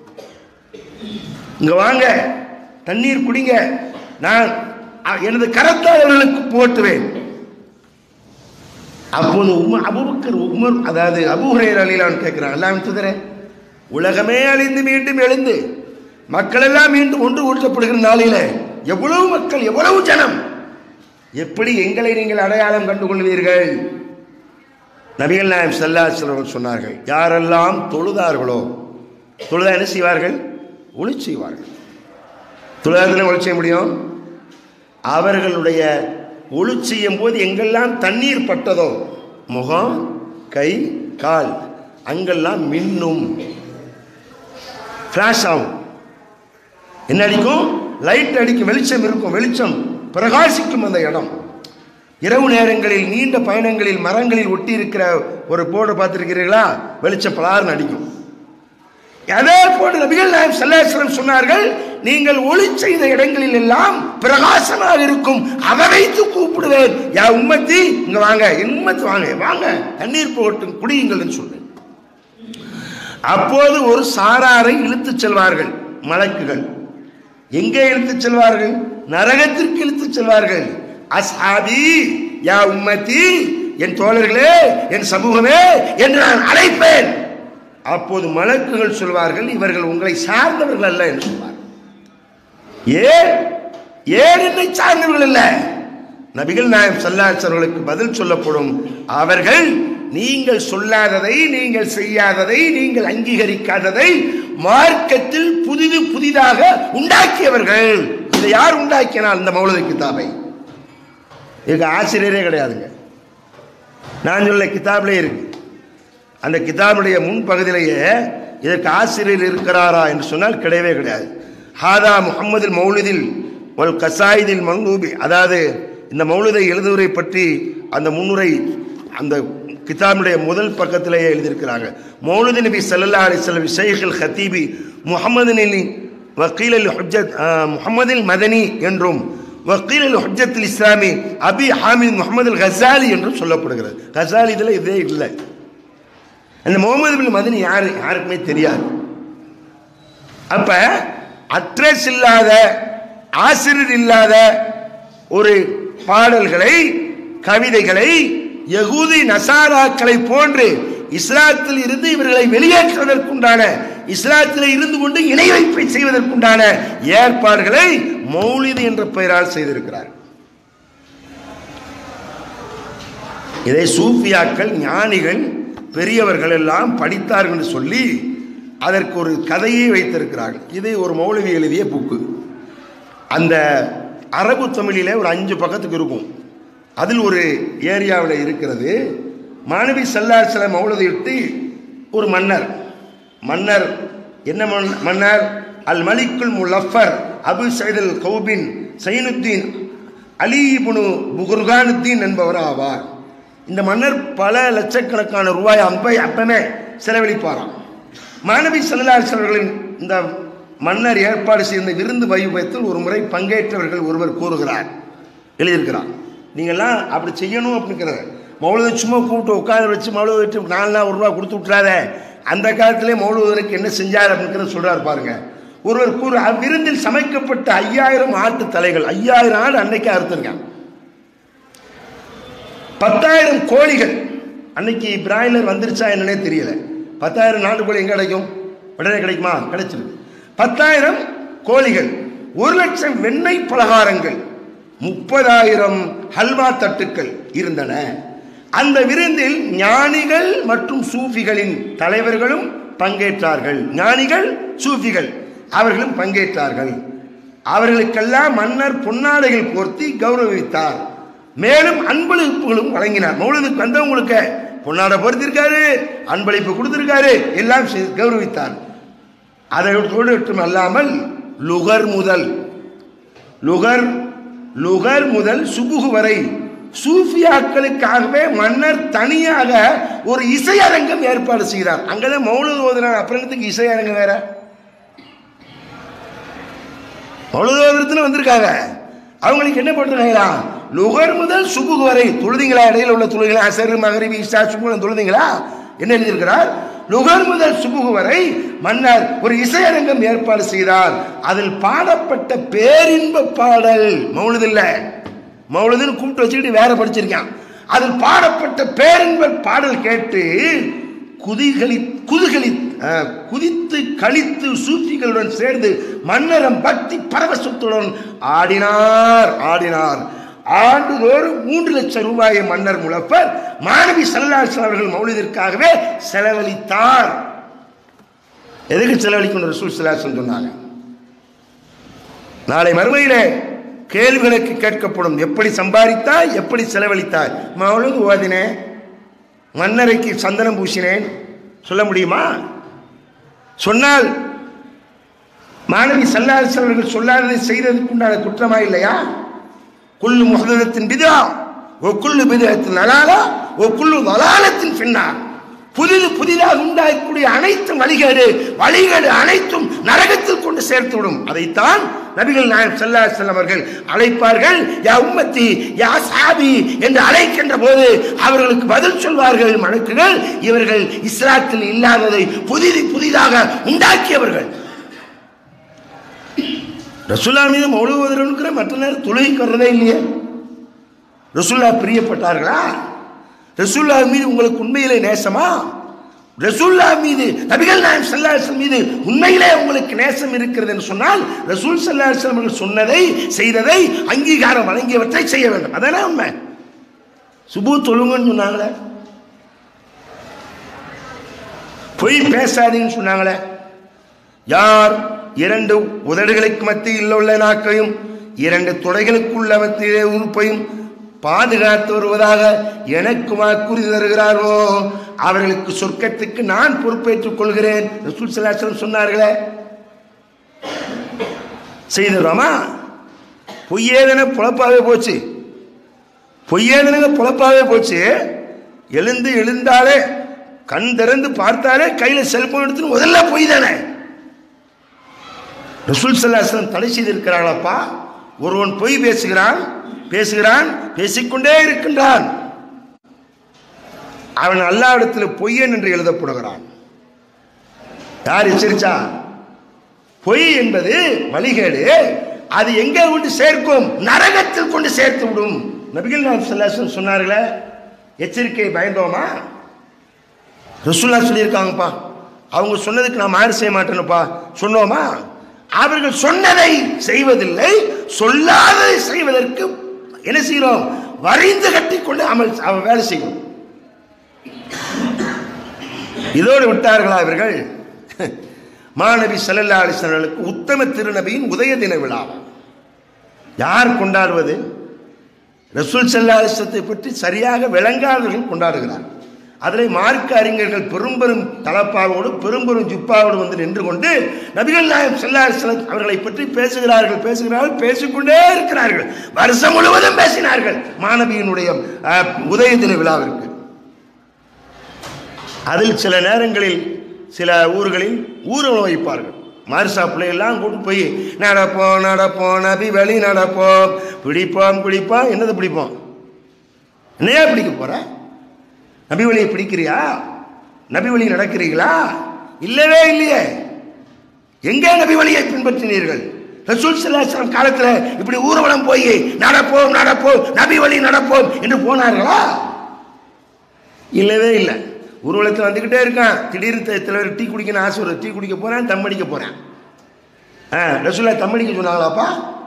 இங்க வாங்க, தண்ணீர் குடிங்க, நான் எனது கரத்தால் அவர்களுக்கு போட்டுவேன். அப்போது அபூபக்கர், உமர், அதாவது அபூ ஹுரைரா ரலியல்லாஹு அன்ஹு கேட்கிறாங்க, அல்லாஹ்வின் தூதரே, உலகமே அழிந்து மீண்டும் எழுந்து மக்கள் எல்லாம் மீண்டும் ஒன்று கூட்டப்படுகிற நாளில எவ்வளவு மக்கள், எவ்வளவு ஜனம், எப்படி எங்களை நீங்கள் அடையாளம் கண்டுகொள்வீர்கள்? நபிகள் நாயகம் ஸல்லல்லாஹு அலைஹி வஸல்லம் சொன்னார்கள், யாரெல்லாம் தொழுதார்களோ, தொழுதா என்ன செய்வார்கள்? ஒளி செய்வார்கள். தொழுதாதில் ஒளி செய்ய முடியும். அவர்களுடைய ஒளி செய்யும் போது எங்கெல்லாம் தண்ணீர் பட்டதோ, முகம், கை, கால், அங்கெல்லாம் மின்னும், ஃபிளாஷ் ஆகும். என்ன அடிக்கும்? லைட் அடிக்கும், வெளிச்சம் இருக்கும், வெளிச்சம் பிரகாசிக்கும் அந்த இடம். இரவு நேரங்களில் நீண்ட பயணங்களில் மரங்களில் ஒட்டி இருக்கிற ஒரு போர்டு பார்த்திருக்கிறீர்களா? வெளிச்சம் பலார்னு அடிக்கும். அதே போன்று நபிகள் நாயகம் ஸல்லல்லாஹு அலைஹி வஸல்லம் சொன்னார்கள், நீங்கள் ஒளி செய்த இடங்களில் எல்லாம் பிரகாசமாக இருக்கும், அதை வைத்து கூப்பிடுவேன், யா உம்மத்தி இங்க வாங்க, என் உம்மத்து வாங்க, வாங்க தண்ணீர் போகட்டும், குடியுங்கள் என்று சொன்னேன். அப்போது ஒரு சாராரை இழுத்துச் செல்வார்கள் மலக்குகள். எங்கே இழுத்துச் செல்வார்கள்? நரகத்திற்கு இழுத்துச் செல்வார்கள். அஸ்ஹாபி யா உம்மத்தி, என் தோழர்களே, என் சமூகமே என்று நான் அழைப்பேன். அப்போது மலக்குகள் சொல்வார்கள், இவர்கள் உங்களை சார்ந்தவர்கள் அல்ல என்று சொல்வார்கள். ஏன் என்னை சார்ந்தவர்கள் அல்ல? நபிகள் நாயகம் ஸல்லல்லாஹு அலைஹி வஸல்லம் பதில் சொல்லப்படும், அவர்கள் நீங்கள் சொல்லாததை, நீங்கள் செய்யாததை, நீங்கள் அங்கீகரிக்காததை மார்க்கத்தில் புதிதாக உண்டாக்கியவர்கள். இதை யார் உண்டாக்கினால்? இந்த மௌலிது கிதாபை. இதுக்கு ஆசிரியரே கிடையாதுங்க. நான் சொல்ல கிதாபிலே இருக்கு. அந்த கிதாபுடைய முன்பகுதியிலேயே இதற்கு ஆசிரியர் இருக்கிறாரா என்று சொன்னால் கிடையவே கிடையாது. ஹாதா முஹம்மதில் மௌலிதில் வல் கசாயிதில் மன்லூபி, அதாவது இந்த மௌலிதை எழுதுவதை பற்றி அந்த முன்னுரை, அந்த கிதாபுடைய முதல் பக்கத்திலேயே எழுதியிருக்கிறாங்க. மௌலூது நபி ஸல்லல்லாஹு அலைஹி வஸல்லம் ஷைഖுல் ஹதீபி முஹம்மதின் வக்கீல் ஹுஜ்ஜத் முஹம்மதில் மதனி என்றும் வக்கீல் ஹுஜ்ஜத்துல் இஸ்லாமி அபி ஹாமித் முஹம்மது கஸாலி என்றும் சொல்லப்படுகிறது. கஸாலி இதில் இதே இல்லை. அந்த முகமது பின் மதனி யாருக்குமே தெரியாது. அப்ப அட்ரஸ் இல்லாத ஆசிரியர் இல்லாத ஒரு பாடல்களை கவிதைகளை யகூதி நசாராக்களை போன்று இஸ்லாத்தில் இருந்து இவர்களை வெளியேற்றுவதற்குண்டான இஸ்லாத்தில் இருந்து கொண்டு இணை வைப்பை செய்வதற்குண்டான ஏற்பாடுகளை மௌலிது என்ற பெயரால் செய்திருக்கிறார். இதை சூஃபியாக்கள் ஞானிகள் பெரியவர்கள் எல்லாம் படித்தார்கள் என்று சொல்லி அதற்கு ஒரு கதையை வைத்திருக்கிறார்கள். இது ஒரு மௌலவி எழுதிய புக்கு. அந்த அரபு தமிழிலே ஒரு 5 பக்கத்துக்கு இருக்கும். அதில் ஒரு ஏரியாவில் இருக்கிறது. மாணவி ஸல்லல்லாஹு அலைஹி வஸல்லம் மௌலதியிட்டு ஒரு மன்னர் என்ன மன்னர்? அல் மலிக்குல் முலஃபர் அபு சயீத் அல் கௌபின் சைனுத்தீன் அலி இப்னு புகுர்கானுத்தீன் என்பவர் ஆவார். இந்த மன்னர் பல லட்சக்கணக்கான ரூபாய் அப்பமே செலவழிப்பாராம். மாணவி ஸல்லல்லாஹு அலைஹி வஸல்லம் அவர்களின் இந்த மன்னர் ஏற்பாடு செய்த விருந்து வைபவத்தில் ஒரு முறை பங்கேற்றவர்கள் ஒருவர் கூறுகிறார், எழுதியிருக்கிறார், நீங்கள்லாம் அப்படி செய்யணும் அப்படிங்கிறார். மௌலூதை சும்மா கூப்பிட்டு உட்காந்து வச்சு மௌலூதை வச்சு 4 நாள் 1 ரூபா கொடுத்து விட்டுறாத. அந்த காலத்திலே மௌலூதருக்கு என்ன செஞ்சார் அப்படிங்கிறத சொல்றாரு பாருங்க. ஒருவர் அவ்விருந்தில் சமைக்கப்பட்ட 5000 ஆட்டு தலைகள், 5000 ஆடு அன்னைக்கு அறுத்திருக்காங்க. 10,000 கோழிகள், அன்னைக்கு பிராய்லர் வந்துருச்சா என்னன்னே தெரியல. 10,000 நாட்டு கோழி எங்க கிடைக்கும்? உடனே கிடைக்குமா? கிடைச்சிருக்கு. 10,000 கோழிகள், 1,00,000 வெண்ணெய் பலகாரங்கள், 30,000 ஹல்வா தட்டுக்கள் இருந்தன. அந்த விருந்தில் ஞானிகள் மற்றும் சூஃபிகளின் தலைவர்களும் பங்கேற்றார்கள். ஞானிகள் சூஃபிகள் அவர்களும் பங்கேற்றார்கள். அவர்களுக்கெல்லாம் மன்னர் பொன்னாடைகள் போர்த்தி கௌரவித்தார். மேலும் அன்பளிப்புகளும் வழங்கினார். மௌலூதுக்கு வந்தவங்களுக்கு பொன்னாடை பொறுத்திருக்காரு, அன்பளிப்பு கொடுத்திருக்காரு, எல்லாம் கௌரவித்தார். அதோடு மட்டும் அல்லாமல் லுகர் முதல் சுபுகு வரை சூஃபியாக்களுக்காகவே மன்னர் தனியாக ஒரு இசையரங்கம் ஏற்பாடு செய்தார். அங்கதான் மௌலூது ஓதுனார். அப்புறத்துக்கு இசையரங்கம் வேற. மௌலூது ஓதுறதுன்னு வந்திருக்காங்க. அவங்களுக்கு என்ன பண்றாங்களா? லுகர் முதல் சுபுகு வரை தொழுதிங்களா? இடையில உள்ள தொழுதிங்களா? அசர் மகரிபி இஷா சுபுகு தொழுதிங்களா? என்ன எழுதியிருக்கிறார்? லுகர் முதல் சுபுகு வரை மன்னர் ஒரு இசையரங்கம் ஏற்பாடு செய்தார். அதில் பாடப்பட்ட பேரின்ப பாடல், மௌலூது இல்ல, மௌலூதுன்னு கூப்பிட்டு வச்சுக்கிட்டு வேற படிச்சிருக்கான். அதில் பாடப்பட்ட பேரின்ப பாடல் கேட்டு குதித்து கழித்து சூஃபிகளுடன் சேர்ந்து மன்னரம் பக்தி பரவசத்துடன் ஆடினார். ஆண்டுதோறும் 3,00,000 ரூபாயை மன்னர் முலஃபர் மாணவி ஸல்லல்லாஹு அலைஹி வஸல்லம் அவர்கள் மௌலிதிற்காகவே செலவழித்தார். எதுக்கு செலவழிக்கணும்? ரசூல் ஸல்லல்லாஹு அலைஹி வஸல்லம் சொன்னாங்க. நாளை மறுமையிலே கேள்விகளுக்கு கேட்கப்படும். எப்படி சம்பாதித்தாய், எப்படி செலவழித்தாய்? மௌலூது ஓதினேன், மன்னரைக்கு சந்தனம் பூசினேன், சொல்ல முடியுமா? சொன்னால் மாணவி ஸல்லல்லாஹு அலைஹி வஸல்லம் அவர்கள் சொல்லாததை செய்ததற்குண்டான குற்றமா இல்லையா? குல்லு முஹ்தஸத்தின் பித்ஆ வ குல்லு பித்அத்தின் தலாலா வ குல்லு தலாலத்தின் ஃபின்னார். புதிதாக உண்டாகக்கூடிய அனைத்து வழிகேடு அனைத்தும் நரகத்தில் கொண்டு சேர்த்துவிடும். அதைத்தான் நபிகள் நாயகம் ஸல்லல்லாஹு அலைஹி வஸல்லம் அவர்கள் அழைப்பார்கள். யா உம்மத்தி யா ஸஹாபி என்று அழைக்கின்ற போது அவர்களுக்கு பதில் சொல்வார்கள் மலக்குகள், இவர்கள் இஸ்லாத்தில் இல்லாததை புதிதாக உண்டாக்கியவர்கள். ரசூல்லா மீது மௌலூது ஓதுறவனுக்கு மற்ற நேரம் தொழுகைக்கு வர்றதே இல்லையே. ரசூல்லா பிரியப்பட்டார்களா? ரசூல்லா மீது உங்களுக்கு உண்மையிலே நேசமா? ரசூல்லா மீது, நபிகள் நாயகம் ஸல்லல்லாஹு அலைஹி வஸல்லம் மீது உண்மையிலே உங்களுக்கு நேசம் இருக்கிறது என்று சொன்னால் ரசூல் ஸல்லல்லாஹு அலைஹி வஸல்லம் சொன்னதை செய்ததை அங்கீகாரம் வழங்கியவற்றை செய்ய வேண்டும். அதானே உண்மை. சுபு தொழுங்கன்னு சொன்னாங்களே, பொய் பேசாதீங்கன்னு சொன்னாங்களே. யார் 2 உதடுகளுக்கு மத்தியில் உள்ள நாக்கையும் 2 தொடைகளுக்குள்ள மத்தியிலே உறுப்பையும் பாதுகாத்து வருவதாக எனக்கு வாக்குறுதி தருகிறாரோ அவர்களுக்கு சொர்க்கத்துக்கு நான் பொறுப்பேற்றுக் கொள்கிறேன். ரசூல் ஸல்லல்லாஹு அலைஹி வஸல்லம் சொன்னார்களே, செய்துறோமா? பொய்யேதன பொழப்பாவே போச்சு. எழுந்தாலே கண் திறந்து பார்த்தாலே கையில செல்போன் எடுத்து முதல்ல போய் தானே. ரசூல் ஸல்லல்லாஹு அலைஹி வஸல்லம் தடை செய்திருக்கிறார்களப்பா. ஒருவன் பொய் பேசுகிறான் பேசிக்கொண்டே இருக்கின்றான், அவன் அல்லாஹ்விடத்தில் பொய்யன் என்று எழுதப்படுகிறான். யார் எச்சரிச்சா? பொய் என்பது வழிகேடு, அது எங்கே கொண்டு சேர்க்கும்? நரகத்தில் கொண்டு சேர்த்து விடும். நபிகள் நாயகம் ஸல்லல்லாஹு அலைஹி வஸல்லம் சொன்னார்களே, எச்சரிக்கையை பயந்தோமா? ரசூலுல்லாஹ் சொல்லியிருக்காங்கப்பா, அவங்க சொன்னதுக்கு நான் மாறு செய்ய மாட்டேன்னுப்பா சொன்னோமா? அவர்கள் சொன்னதை செய்வதில்லை, சொல்லாததை செய்வதற்கு என்ன செய்கிறோம்? வரிந்து கட்டிக்கொண்டு அவன் வேலை செய்யும். இதோடு விட்டார்களா இவர்கள்? மாநபி ஸல்லல்லாஹு அலைஹி வஸல்லம் உத்தம திருநபியின் உதய தின விழா யார் கொண்டாடுவது? ரசூல் ஸல்லல்லாஹு அலைஹி வஸல்லத்தை பற்றி சரியாக விளங்காதவர்கள் கொண்டாடுகிறார். அதில் மார்க்க அறிஞர்கள் பெரும்பெரும் தலப்பாவோடு பெரும்பெரும் ஜிப்பாவோடு வந்து நின்று கொண்டு நபிகள் நாயகம் ஸல்லல்லாஹு அலைஹி வஸல்லம் அவர்களை பற்றி பேசுகிறார்கள், பேசிக்கொண்டே இருக்கிறார்கள். வருஷம் முழுவதும் பேசினார்கள் மாநபியினுடைய உதய தின விழாவிற்கு. அதில் சில நேரங்களில் சில ஊர்களில் ஊர்வலம் வைப்பார்கள். மாரிசா பிள்ளைகள்லாம் கூட்டு போய் நடப்போம் நபி வழி நடப்போம், பிடிப்போம். என்னது பிடிப்போம்? என்னையா பிடிக்க போற? நபி வழியை பிடிக்கிறியா? நபி வழி நடக்கிறீங்களா? இல்லவே இல்லையே. எங்கே நபி வழியை பின்பற்றினீர்கள்? ரசூல் ஸல்லல்லாஹு அலைஹி வஸல்லம் காலத்தில் இப்படி ஊர்வலம் போய் நடப்போம் நபி வழி நடப்போம் என்று போனார்களா? இல்லவே இல்லை. ஊர்வலத்தில் வந்துக்கிட்டே இருக்கான், திடீர்னு தலைவர் டீ குடிக்கணும் ஆசை வருது, டீ குடிக்க போறேன், தம் அடிக்க போறேன். ரசூலுல்லாஹ் தம் அடிக்க சொன்னாங்களாப்பா?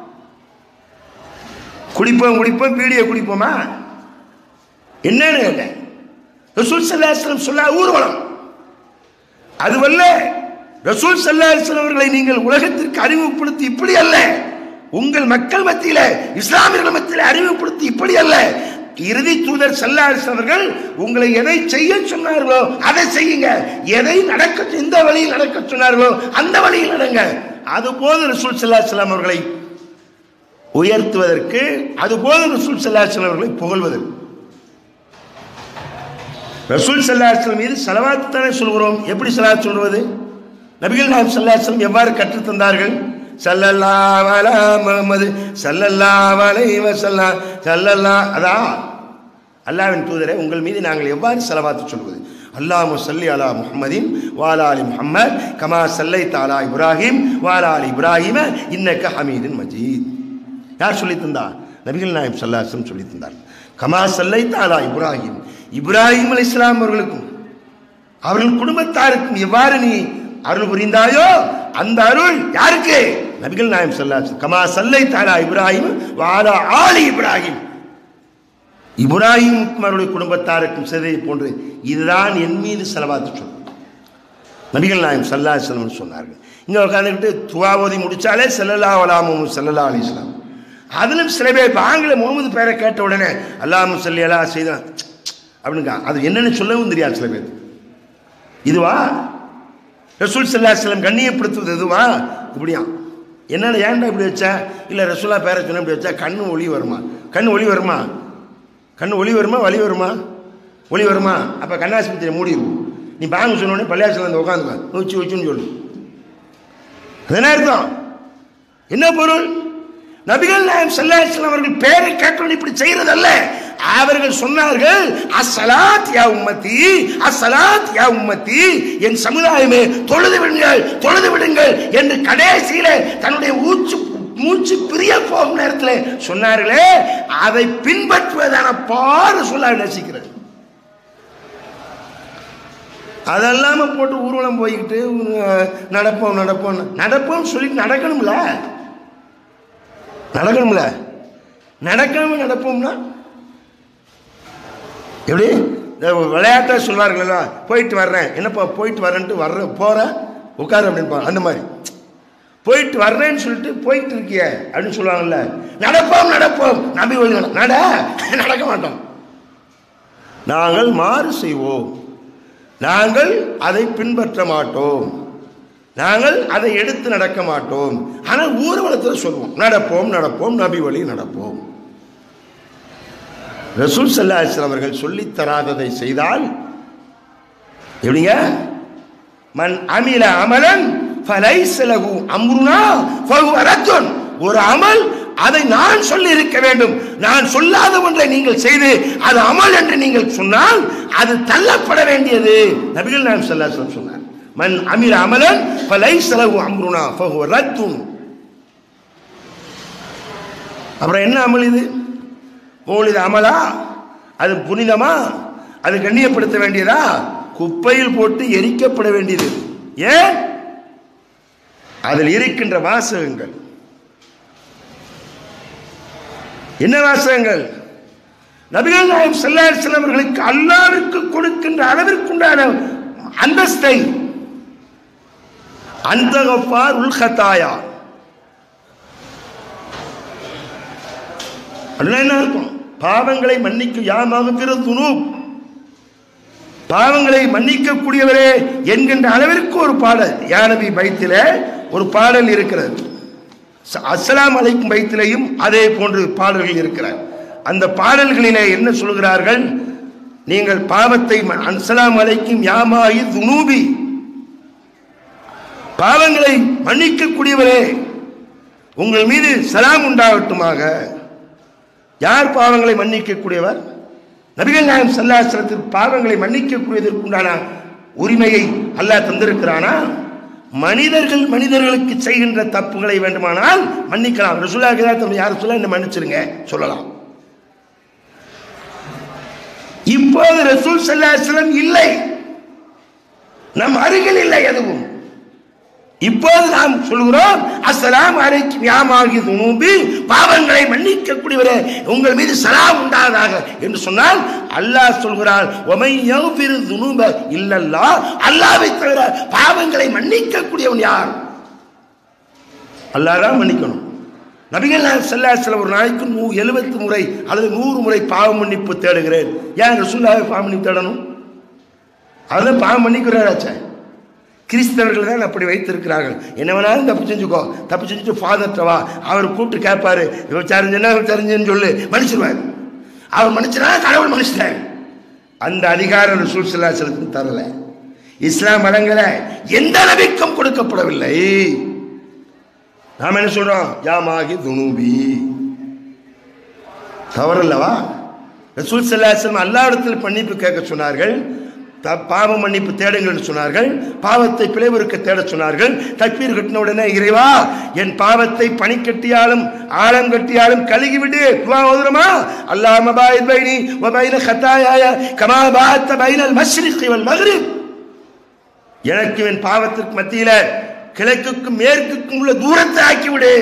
குடிப்போம் பீடியை குடிப்போமா? என்னன்னு கேட்டேன். ரசூல் ஸல்லல்லாஹு அலைஹி வஸல்லம் சொல்ல ஊர்வலம் அதுவல்ல. ரசூல் ஸல்லல்லாஹு அலைஹி வஸல்லம் அவர்களை நீங்கள் உலகத்திற்கு அறிமுகப்படுத்தி இப்படி அல்ல, உங்கள் மக்கள் மத்தியில இஸ்லாமியர்கள் மத்தியில அறிமுகப்படுத்தி இப்படி அல்ல. இறுதி தூதர் ஸல்லல்லாஹு அலைஹி வஸல்லம் அவர்கள் உங்களை எதை செய்ய சொன்னார்களோ அதை செய்யுங்க, எதை நடக்க எந்த வழியில் நடக்க சொன்னார்களோ அந்த வழியில் நடங்க. அதுபோது ரசூல் ஸல்லல்லாஹு அலைஹி வஸல்லம் அவர்களை உயர்த்துவதற்கு, அதுபோது ரசூல் ஸல்லல்லாஹு அலைஹி வஸல்லம் அவர்களை புகழ்வதற்கு. ரசூல் ஸல்லல்லாஹு அலைஹி வஸல்லம் மீது ஸலவாத் தானே சொல்கிறோம். எப்படி ஸலவாத் சொல்வது? நபிகள் நாயகம் ஸல்லல்லாஹு அலைஹி வஸல்லம் எவ்வாறு கற்றுத் தந்தார்கள்? ஸல்லல்லாஹு அலா முஹம்மது ஸல்லல்லாஹு அலைஹி வஸல்லம் ஸல்லல்லாஹு அதா அல்லாஹ்வின் தூதரே, உங்கள் மீது நாங்கள் எவ்வாறு ஸலவாத் சொல்வது? அல்லாஹும்ம ஸல்லி அலா முஹம்மதின் வ அலா ஆலி முஹம்மத் கமா ஸல்லைத அலா இப்ராஹிம் வ அலா ஆலி இப்ராஹிம இன்னக ஹமீதுன் மஜீத். யார் சொல்லி தந்தா? நபிகள் நாயகம் ஸல்லல்லாஹு அலைஹி வஸல்லம் சொல்லி தந்தார். கமா ஸல்லைத அலா இப்ராஹிம், இப்ராஹிம் அலைஹிஸ்ஸலாம் அவர்களுக்கும் அவர்கள் குடும்பத்தாருக்கும் எவ்வாறு நீ அருள் புரிந்தாயோ அந்த அருள் யாருக்கு? நபிகள் நாயகம் ஸல்லல்லாஹு அலைஹி வஸல்லம். கமா ஸல்லைத அலா இப்ராஹிம் வ அலா ஆலி இப்ராஹிம், இப்ராஹிம் அவருடைய குடும்பத்தாருக்கும் செய்ததை போன்று இதுதான் என் மீது ஸலவாத் சொல் நபிகள் நாயகம் ஸல்லல்லாஹு அலைஹி வஸல்லம் சொன்னார்கள். இங்க உட்காந்துக்கிட்டு துஆ ஓதி முடிச்சாலே ஸல்லல்லாஹு அலா முஹம்மது ஸல்லல்லாஹு அலைஹி வஸல்லம். அதிலும் சில பேர் ஆங்கில முகமது பேரை கேட்ட உடனே அல்லாஹும்ம ஸல்லி அலா செய்தா அப்படிங்க, அது என்னன்னு சொல்லவும் தெரியாது சில பேர். இதுவா ரசூல் ஸல்லல்லாஹு அலைஹி வஸல்லம் கண்ணியப்படுத்துவது? இதுவா? இப்படியா? என்னடா ஏன்டா இப்படி வச்சா? இல்லை ரசூலா பேரை சொன்ன இப்படி வச்சா கண்ணு ஒளி வருமா? ஒளி வருமா? அப்போ கண்ணாஸ்பத்திரியை மூடிடும். நீ பாங்க சொன்னோடனே பள்ளியாசல் வந்து உட்காந்துக்க வச்சுன்னு சொல்லு. அது என்ன அர்த்தம்? என்ன பொருள்? நபிகள் நாயகம் ஸல்லல்லாஹு அலைஹி வஸல்லம் அவர்கள் பேரை கேட்டோன்னு இப்படி செய்யறதல்ல. அவர்கள் சொன்னார்கள், அஸ்ஸலாத் யா உம்மத்தி, அஸ்ஸலாத் யா உம்மத்தி, என் சமுதாயமே தொழுது விடுங்கள் என்று கடைசியில தன்னுடைய மூச்சு பிரிய போகும் நேரத்தில் சொன்னார்களே, அதை பின்பற்றுவதான பாரு சொல்ல நேசிக்கிறது. அதெல்லாம போட்டு ஊர்வலம் போய்கிட்டு நடப்போம் சொல்லிட்டு நடக்கணும்ல. நடக்காம நடப்போம்னா எப்படி? விளையாட்டா சொல்வார்கள், போயிட்டு வர்றேன். என்னப்பா போயிட்டு வரேன்ட்டு போற உட்காரு அப்படின்னு. அந்த மாதிரி போயிட்டு வர்றேன்னு சொல்லிட்டு போயிட்டு இருக்கிய அப்படின்னு சொல்லுவாங்கல்ல. நடப்போம் நபி வழி நடக்க மாட்டோம். நாங்கள் மாறு செய்வோம், நாங்கள் அதை பின்பற்ற மாட்டோம், நாங்கள் அதை எடுத்து நடக்க மாட்டோம். ஆனால் ஊர்வலத்தில் சொல்வோம் நடப்போம் நபி வழி நடப்போம். ரசூல் ஸல்லல்லாஹு அலைஹி வஸல்லம் அவர்கள் சொல்லித் தராததை செய்தால் எப்படிங்க? மன் அமில அமலன் ஃபலைஸ லஹு அம்ருனா ஃபஹுவ ரத்துன். ஒரு அமல் அதை நான் சொல்லி இருக்க வேண்டும், நான் சொல்லாத ஒன்றை நீங்கள் செய்து அது அமல் என்று நீங்கள் சொன்னால் அது தள்ளப்பட வேண்டியது. நபிகள் நாயகம் ஸல்லல்லாஹு அலைஹி வஸல்லம் சொன்னார், மன் அமில அமலன் ஃபலைஸ லஹு அம்ருனா ஃபஹுவ ரத்துன். அப்புறம் என்ன அமல் இது? மௌலித் அமலா? அது புனிதமா? அது கண்ணியப்படுத்த வேண்டியதா? குப்பையில் போட்டு எரிக்கப்பட வேண்டியது. ஏன்? அதில் இருக்கின்ற வாசகங்கள் என்ன வாசகங்கள்? நபிகள் நாயகம் ஸல்லல்லாஹு அலைஹி வஸல்லம் அவர்களுக்கு அல்லாஹ்வுக்கு கொடுக்கின்ற அளவிற்குண்டான அந்தஸ்தை, அந்த கஃபார் உல் கதாயா, என்ன இருக்கும்? பாவங்களை மன்னிக்கும், யா மக்ஃபிரத் துனூப், பாவங்களை மன்னிக்கக்கூடியவரே என்கின்ற அளவிற்கு ஒரு பாடல் யா நபி பைத்திலே ஒரு பாடல் இருக்கிறது. அஸ்ஸலாமு அலைக்கும் பைத்திலேயும் அதே போன்று பாடல்கள் இருக்கிறார். அந்த பாடல்களிலே என்ன சொல்கிறார்கள்? நீங்கள் பாவத்தை அஸ்ஸலாமு அலைக்கும் யா மாஹி துனூபி, பாவங்களை மன்னிக்கக்கூடியவரே உங்கள் மீது சலாம் உண்டாகட்டுமாக. யார் பாவங்களை மன்னிக்கக்கூடியவர்? நபிகள் நாயகம் ஸல்லல்லாஹு அலைஹி வஸல்லம் பாவங்களை மன்னிக்கக்கூடியதற்குண்டான உரிமையை அல்லாஹ் தந்திருக்கிறானா? மனிதர்களுக்கு செய்கின்ற தப்புகளை வேண்டுமானால் மன்னிக்கலாம். ரசூலுல்லாஹி யார் சொல்ல என்ன மன்னிச்சிருங்க சொல்லலாம். இப்போது ரசூல் ஸல்லல்லாஹு அலைஹி வஸல்லம் இல்லை, நம் அருகில் இல்லை எதுவும். இப்போது நாம் சொல்கிறோம் அஸ்ஸலாமு அலைக்கும் யா மாஹி துனூபி, பாவங்களை மன்னிக்கக்கூடியவரே உங்கள் மீது சலாம் உண்டாவதாக என்று சொன்னால் அல்லாஹ் சொல்கிறார் வமை யக்ஃபிரு துனூப இல்லல்லாஹ், அல்லாஹ்வை தவிர பாவங்களை மன்னிக்கக்கூடியவன் யார்? அல்லாஹ் தான் மன்னிக்கணும். நபிகள் நாயகம் ஸல்லல்லாஹு அலைஹி வஸல்லம் ஒரு நாளைக்கு 70 முறை அல்லது 100 முறை பாவ மன்னிப்பு தேடுகிறேன். ஏன் ரசூலுல்லாஹ் பாவ மன்னிப்பு தேடணும்? அதான் பாவ மன்னிக்கிறாராச்சே. கிறிஸ்தவர்கள் தான் அப்படி வைத்திருக்கிறார்கள். என்ன வேணாலும் தப்பு செஞ்சுக்கோ, தப்பு செஞ்சுட்டு ஃபாதர்ட்ட வா, அவர் கூப்பிட்டு கேட்பாரு, விசாரிஞ்சேன்னு சொல்லு, மன்னிச்சிருவார். அவர் மன்னிச்சினா கடவுள் மன்னிச்சிட்டார். அந்த அதிகாரம் ரசூல் ஸல்லல்லாஹு அலைஹி வஸல்லம் தரல, இஸ்லாம் வழங்கல, எந்த நபிக்கும் கொடுக்கப்படவில்லை. நாம் என்ன சொல்றோம்? யா மாஹி துனூபி, தவறல்லவா? ரசூல் ஸல்லல்லாஹு அலைஹி வஸல்லம் அல்லாஹ்விடத்தில் மன்னிப்பு கேட்க சொன்னார்கள், பாவ மன்னிப்பு தேடுங்கள் சொன்னார்கள், பாவத்தை பிழைவருக்க தேட சொன்னார்கள். தக்பீர் கட்டின உடனே இறைவா என் பாவத்தை பனிக்கட்டியாலும் ஆழங்கட்டியாலும் கழுகிவிடு துஆ ஓதுறோமா? அல்லாஹும்ம பாயித் பைனி வ பைன கதாயாய கமா பாஅத்த பைனல் மஷ்ரிகி வல் மக்ரிப், எனக்கு என் பாவத்திற்கு மத்தியில கிழக்குக்கும் மேற்குக்கும் உள்ள தூரத்தை ஆக்கிவிடு.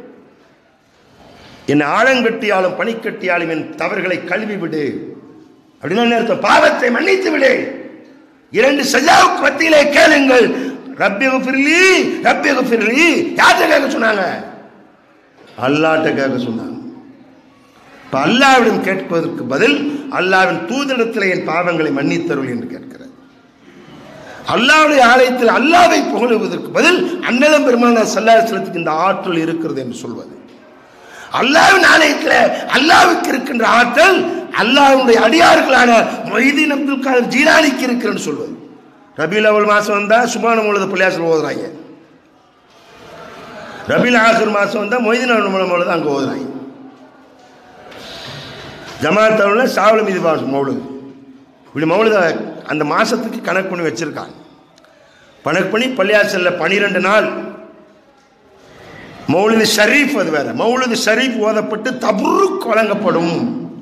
என் ஆழங்கட்டியாலும் பனிக்கட்டியாலும் என் தவறுகளை கழுவி விடு. அப்படின்னா அர்த்தம், பாவத்தை மன்னித்து விடு. 2 சஜாவுக்கு மத்தியிலே கேளுங்கள், ரப்பி ஃபிர்லி ரப்பி ஃபிர்லி. யார்கிட்ட கேட்க சொன்னாங்க? அல்லாஹ்ட்ட கேட்க சொன்னாங்க. இப்ப அல்லாஹ்விடம் கேட்பதற்கு பதில் அல்லாஹ்வின் தூதரிடத்தில் என் பாவங்களை மன்னித்தருள் என்று கேட்கிறார். அல்லாஹ்வுடைய ஆலயத்தில் அல்லாஹ்வை புகழுவதற்கு பதில் அன்னலம் பெருமானார் ஸல்லல்லாஹு அலைஹி வஸல்லத்துக்கு இந்த ஆற்றல் இருக்கிறது என்று சொல்வது. அல்லாஹ்வின் ஆலயத்தில் அல்லாஹ்வுக்கு இருக்கின்ற ஆற்றல் அல்லாஹ்வுடைய அடியார்களான மொய்தீன் அப்துல் காதர் ஜீலானிக்கு இருக்கிறன்னு சொல்வது. ரபீல் அவ்வல் மாசம் வந்தா சுபான மௌலித பள்ளியாசல் ஓதுறாங்க, ரபீல் ஆகிர் மாசம் வந்தா மொய்தீன் மௌலித அங்க ஓதுறாங்க. ஜமாத் அவுல சாவல மீது மௌலிது, இப்படி மௌலித அந்த மாசத்துக்கு கணக்கு பண்ணி வச்சிருக்காங்க. கணக்கு பண்ணி பள்ளியாசல்ல 12 நாள் மௌலிது ஷரீஃப், அது வேற, மௌலிது ஷரீஃப் ஓதப்பட்டு தபுருக்கு வழங்கப்படும்.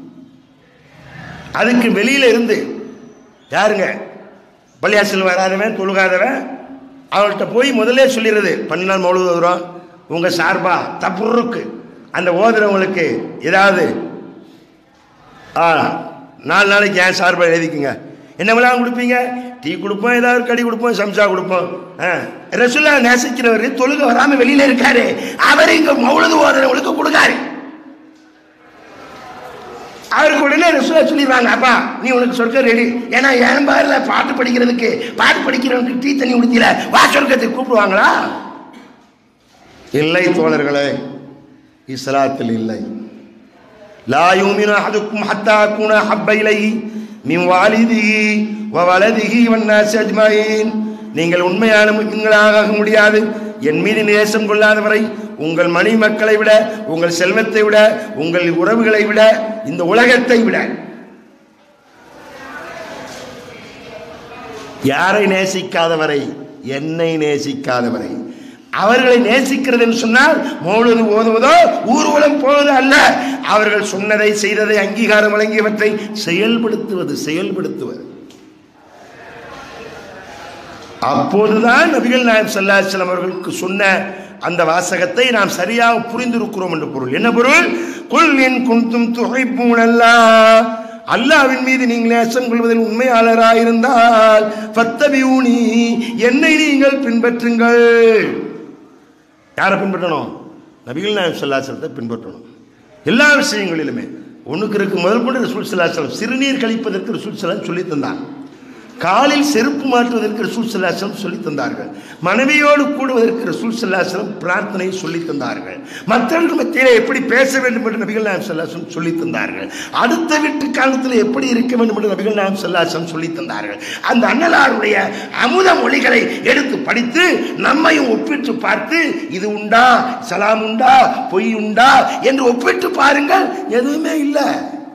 அதுக்கு வெளியில இருந்து யாருங்க பள்ளியாசல் வராதவன் தொழுகாதவன் அவர்கிட்ட போய் முதல்ல சொல்லிடுறது, 12 நாள் மௌலிது ஓதுறோம் உங்க சார்பா தபுருக்கு, அந்த ஓதுறவங்களுக்கு ஏதாவது 4 நாளைக்கு என் சார்பா எழுதிக்குங்க. என்ன விழாவும் கொடுப்பீங்க? டீ கொடுப்போம், ஏதாவது கடி கொடுப்போம், சம்சா கொடுப்போம். ரசூலுல்லாஹ் நேசிக்கிறவர் தொழுக வராம வெளியில இருக்காரு, அவர் இங்க மௌலிது ஓதுறவங்களுக்கு கொடுக்காரு. அவருக்கு உடனே ரசூலுல்லாஹ் சொல்லிடுவாங்க, அப்பா நீ உனக்கு சொர்க்கம் ரெடி. ஏன்னா என் பாருல பாட்டு படிக்கிறவனுக்கு டீ தண்ணி குடிக்கல, வா சொர்க்கத்துக்கு கூப்பிடுவாங்களா? இல்லை தோழர்களே, இஸ்லாத்தில் இல்லை. லா யூமினு அஹதுக்கும் ஹத்தா அகூன ஹப்ப இலைஹி மின் வாலிதிஹி வ வலதிஹி வன்னாஸி அஜ்மஈன். நீங்கள் உண்மையான முஃமின்களாக ஆக முடியாது என் மீது நேசம் கொள்ளாதவரை, உங்கள் மணி மக்களை விட, உங்கள் செல்வத்தை விட, உங்கள் உறவுகளை விட, இந்த உலகத்தை விட. யாரை நேசிக்காதவரை? என்னை நேசிக்காதவரை. அவர்களை நேசிக்கிறது என்று சொன்னால் மௌலிது ஓதுவதோ ஊர்வலம் போவது அல்ல. அவர்கள் சொன்னதை செய்ததை அங்கீகாரம் வழங்கியவற்றை செயல்படுத்துவது. அப்போதுதான் நபிகள் நாயகம் ஸல்லல்லாஹு அலைஹி வஸல்லம் அவர்களுக்கு சொன்ன அந்த வாசகத்தை நாம் சரியாக புரிந்திருக்கிறோம் என்று பொருள். என்ன பொருள்? குல் இன் குன்தும் துஹிப்பூனல்லாஹ், அல்லாஹ்வின் மீது நீங்கள் நேசம் கொள்வதில் உண்மையாளராயிருந்தால் ஃபத்தபியூனி, என்னை நீங்கள் பின்பற்றுங்கள். யாரை பின்பற்றணும்? நபிகள் நாயகம் ஸல்லல்லாஹு அலைஹி வஸல்லத்தை பின்பற்றணும் எல்லா விஷயங்களிலுமே. ஒண்ணுக்கு முதல் கொண்டு ரசூல் ஸல்லல்லாஹு அலைஹி வஸல்லம் சிறுநீர் கழிப்பதற்கு ரசூல் ஸல்லல்லாஹு அலைஹி வஸல்லம் சொல்லி தந்தார். காலில் செருப்பு மாற்றுவதற்கு ரசூல் ஸல்லல்லாஹு அலைஹி வஸல்லம் சொல்லி தந்தார்கள். மனைவியோடு கூடுவதற்கு ரசூல் ஸல்லல்லாஹு அலைஹி வஸல்லம் பிரார்த்தனை சொல்லி தந்தார்கள். மற்றவர்கள் மத்தியிலே எப்படி பேச வேண்டும் என்று நபிகள் நாயகம் ஸல்லல்லாஹு அலைஹி வஸல்லம் சொல்லி தந்தார்கள். அடுத்த வீட்டு காலத்தில் எப்படி இருக்க வேண்டும் என்று நபிகள் நாயகம் ஸல்லல்லாஹு அலைஹி வஸல்லம் சொல்லி தந்தார்கள். அந்த அன்னலாருடைய அமுத மொழிகளை எடுத்து படித்து நம்மையும் ஒப்பிட்டு பார்த்து இது உண்டா, சலாம் உண்டா, பொய் உண்டா என்று ஒப்பிட்டு பாருங்கள். எதுவுமே இல்லை.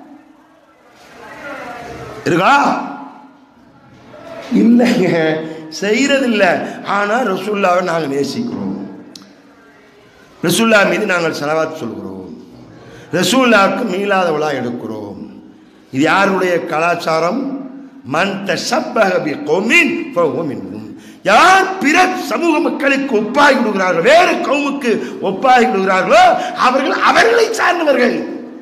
இருக்கா? இல்லைங்க, செய்யறதில்லை. ஆனால் ரசூலுல்லாவை நாங்கள் நேசிக்கிறோம். ரசூலுல்லா மீது நாங்கள் ஸலவாத் சொல்கிறோம். ரசூலுல்லாவுக்கு மீளாத விழா எடுக்கிறோம். இது யாருடைய கலாச்சாரம்? மன் தஷப்பஹ பிகௌமின் ஃபஹுவ மின்ஹும். யார் பிற சமூக மக்களுக்கு ஒப்பாகி விடுகிறார்களோ, வேறு கவுமுக்கு ஒப்பாகி விடுகிறார்களோ அவர்கள் அவர்களை சார்ந்தவர்கள்.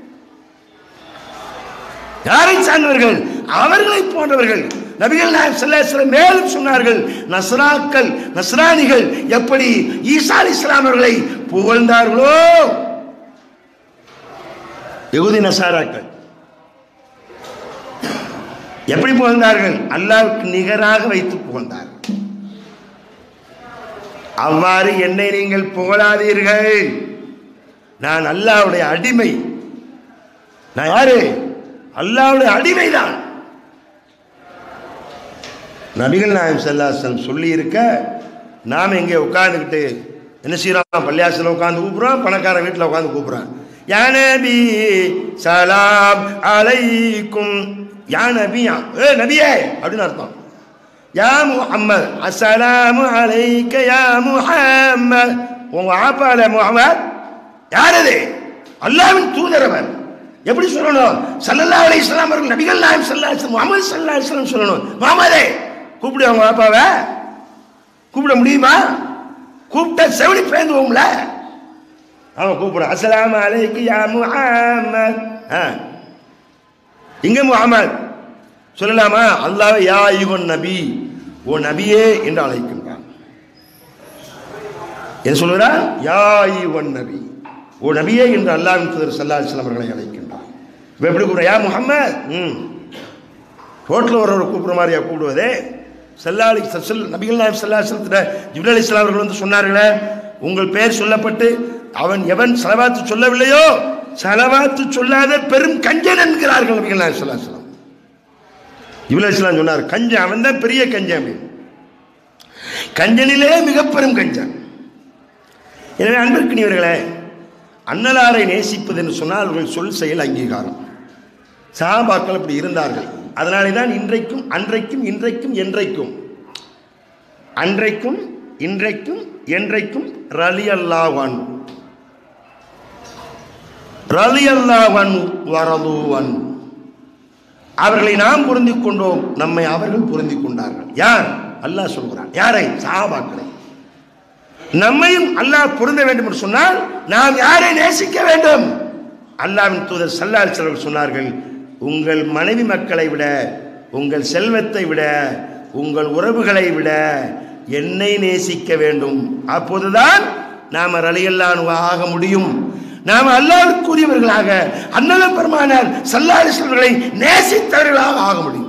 யாரை சார்ந்தவர்கள்? அவர்களை போன்றவர்கள். நபிகள் நாயகம் ஸல்லல்லாஹு அலைஹி வஸல்லம் மேலும் சொன்னார்கள், நஸ்ரானிகள் எப்படி ஈசா அலைஹிஸ்ஸலாம் அவர்களை புகழ்ந்தார்களோ, யகூதி நசாராக்கள் எப்படி புகழ்ந்தார்கள்? அல்லாஹ்வுக்கு நிகராக வைத்து புகழ்ந்தார்கள். அவ்வாறு என்னை நீங்கள் புகழாதீர்கள். நான் அல்லாஹ்வுடைய அடிமை. நான் யாரு? அல்லாஹ்வுடைய அடிமைதான். நபிகள் நாயகம் ஸல்லல்லாஹு அலைஹி வஸல்லம் சொல்லி இருக்க நாம் எங்கே உட்கார்ந்துக்கிட்டு என்ன செய்யறோம்? பள்ளியாசல உட்கார்ந்து கூப்பிடுறோம், பணக்கார வீட்டில் உட்கார்ந்து கூப்பிடுறோம். யா நபி சலாம் அலைக்கும், யா நபியா, நபியே அப்படின்னு அர்த்தம். யா முஹம்மது அஸ்ஸலாமு அலைக்க யா முஹம்மது. உங்க ஆப்பால முஹம்மது யார்? அது அல்லாஹ்வின் தூதர். அவர் எப்படி சொல்லணும்? ஸல்லல்லாஹு அலைஹி வஸல்லம் அவர்கள் நபிகள் நாயகம் ஸல்லல்லாஹு அலைஹி வஸல்லம் முஹம்மது ஸல்லல்லாஹு அலைஹி வஸல்லம் சொல்லணும். முஹம்மதே கூப்பிடு. அவங்க பாப்பாவை கூப்பிட முடியுமா? கூப்பிட்ட செவிலி பேந்துவோம்ல. அவன் கூப்பிட அஸ்ஸலாமு அலைக்கு யா முஹம்மத். இங்க முஹம்மத் சொல்லலாமா? அல்லாஹ் யா அய்யுஹன் நபி, ஓ நபியே என்று அழைக்கின்றான். என்ன சொல்கிறான்? யா அய்யுஹன் நபி, ஓ நபியே என்று அல்லாஹ்வின் தூதர் ஸல்லல்லாஹு அலைஹி வஸல்லம் அவர்களை அழைக்கின்றான். இப்போ எப்படி கூப்பிடுற? யா முஹம்மத். ரோட்டில் ஒரு கூப்பிடுற மாதிரியா கூப்பிடுவதே? நபிகள் நாயகம் ஸல்லல்லாஹு அலைஹி வஸல்லம் ஜிப்ரீல் அலைஹிஸ்ஸலாம் அவர்கள் வந்து சொன்னார்களே, உங்கள் பெயர் சொல்லப்பட்டு அவன் எவன் ஸலவாத்து சொல்லவில்லையோ ஸலவாத்து சொல்லாத பெரும் கஞ்சன் என்கிறார்கள் நபிகள் நாயகம் ஸல்லல்லாஹு அலைஹி வஸல்லம். ஜிப்ரீல் அலைஹிஸ்ஸலாம் சொன்னார், கஞ்சன் அவன் தான் பெரிய கஞ்சன் அப்படின்னு. கஞ்சனிலே மிக பெரும் கஞ்சன். எனவே அன்பிற்கினியவர்களே, அன்னலாரை நேசிப்பது என்று சொன்னால் அவர்கள் சொல் செயல் அங்கீகாரம். சஹாபாக்கள் அப்படி இருந்தார்கள். அதனாலே தான் இன்றைக்கும் அன்றைக்கும் இன்றைக்கும் என்றைக்கும் அன்றைக்கும் இன்றைக்கும் என்றைக்கும் ரலியல்லாஹு அன்ஹு வரது அன்ஹு அவர்களை நாம் பொருந்திக் கொண்டோம், நம்மை அவர்கள் பொருந்திக் கொண்டார்கள். யார்? அல்லாஹ் சொல்கிறான். யாரை? சஹாபாக்களை. நம்மையும் அல்லாஹ் பொருந்த வேண்டும் என்று சொன்னால் நாம் யாரை நேசிக்க வேண்டும்? அல்லாஹ்வின் தூதர் ஸல்லல்லாஹு அலைஹி வஸல்லம் சொன்னார்கள், உங்கள் மனைவி மக்களை விட, உங்கள் செல்வத்தை விட, உங்கள் உறவுகளை விட என்னை நேசிக்க வேண்டும். அப்போதுதான் நாம் ரலியல்லாஹு ஆக முடியும். நாம் அல்லாஹ்வுக்குரியவர்களாக அன்னல் பெருமானார் ஸல்லல்லாஹு அலைஹி வஸல்லம் நேசித்தவர்களாக ஆக முடியும்.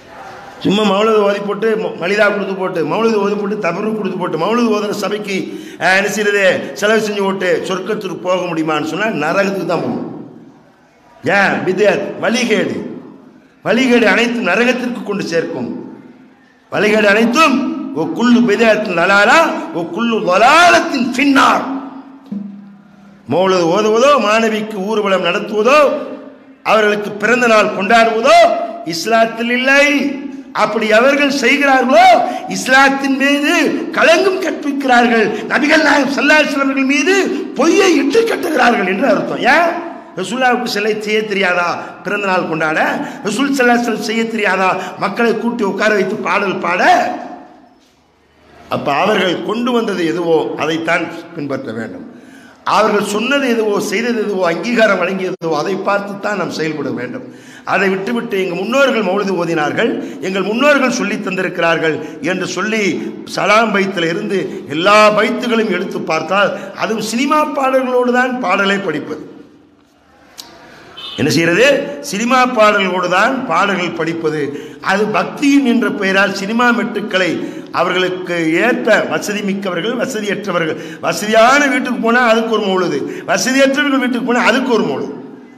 சும்மா மௌலிது ஓதி போட்டு, மலிதா கொடுத்து போட்டு, மௌலிது ஓதி போட்டு, தபரு கொடுத்து போட்டு, மௌலிது ஓதுற சபைக்கு என்ன செய்யறது, செலவு செஞ்சு ஓட்டு சொர்க்கத்துக்கு போக முடியுமான்னு சொன்னால் நரகத்துக்கு தான் போகும். ஏன்? பித்அத், வழிகேடு. வழிகேடு அனைத்தும் நரகத்திற்கு கொண்டு சேர்க்கும். வழிகேடு அனைத்தும் ஓ குல்லு பித்அத்தின் லலாலா ஓ குல்லு வலாலத்தின் ஃபின்னார். மௌலிது ஓதுவதோ, மாணவிக்கு ஊர்வலம் நடத்துவதோ, அவர்களுக்கு பிறந்த நாள் கொண்டாடுவதோ இஸ்லாத்தில் இல்லை. அப்படி அவர்கள் செய்கிறார்களோ இஸ்லாத்தின் மீது களங்கம் கற்பிக்கிறார்கள், நபிகள் நாயகம் ஸல்லல்லாஹு அலைஹி வஸல்லம் அவர்கள் மீது பொய்யை இட்டு கட்டுகிறார்கள் என்று அர்த்தம். ஏன்? ரசூலுல்லாஹ்வுக்கு சிலை செய்ய தெரியாதா பிறந்த நாள் கொண்டாட? ரசூல் ஸல்லல்லாஹு அலைஹி வஸல்லம் செய்ய தெரியாதா மக்களை கூட்டி உட்கார வைத்து பாடல் பாட? அப்ப அவர்கள் கொண்டு வந்தது எதுவோ அதைத்தான் பின்பற்ற வேண்டும். அவர்கள் சொன்னது எதுவோ, செய்தது எதுவோ, அங்கீகாரம் வழங்கியதோ அதை பார்த்து தான் நாம் செயல்பட வேண்டும். அதை விட்டுவிட்டு எங்கள் முன்னோர்கள் மௌலிது ஓதினார்கள், எங்கள் முன்னோர்கள் சொல்லி தந்திருக்கிறார்கள் என்று சொல்லி சலாம் பைத்தில் இருந்து எல்லா பைத்துகளையும் எடுத்து பார்த்தால் அதுவும் சினிமா பாடல்களோடு தான் பாடலை படிப்பது. என்ன செய்யறது? சினிமா பாடல்களோடு தான் பாடல்கள் படிப்பது. அது பக்தியின் என்ற பெயரால் சினிமா மெட்டுக்களை அவர்களுக்கு ஏற்ற வசதி மிக்கவர்கள், வசதியற்றவர்கள், வசதியான வீட்டுக்கு போனால் அதுக்கு ஒரு மௌலிது, வசதியற்றவர்கள் வீட்டுக்கு போனால் அதுக்கு ஒரு மௌலிது.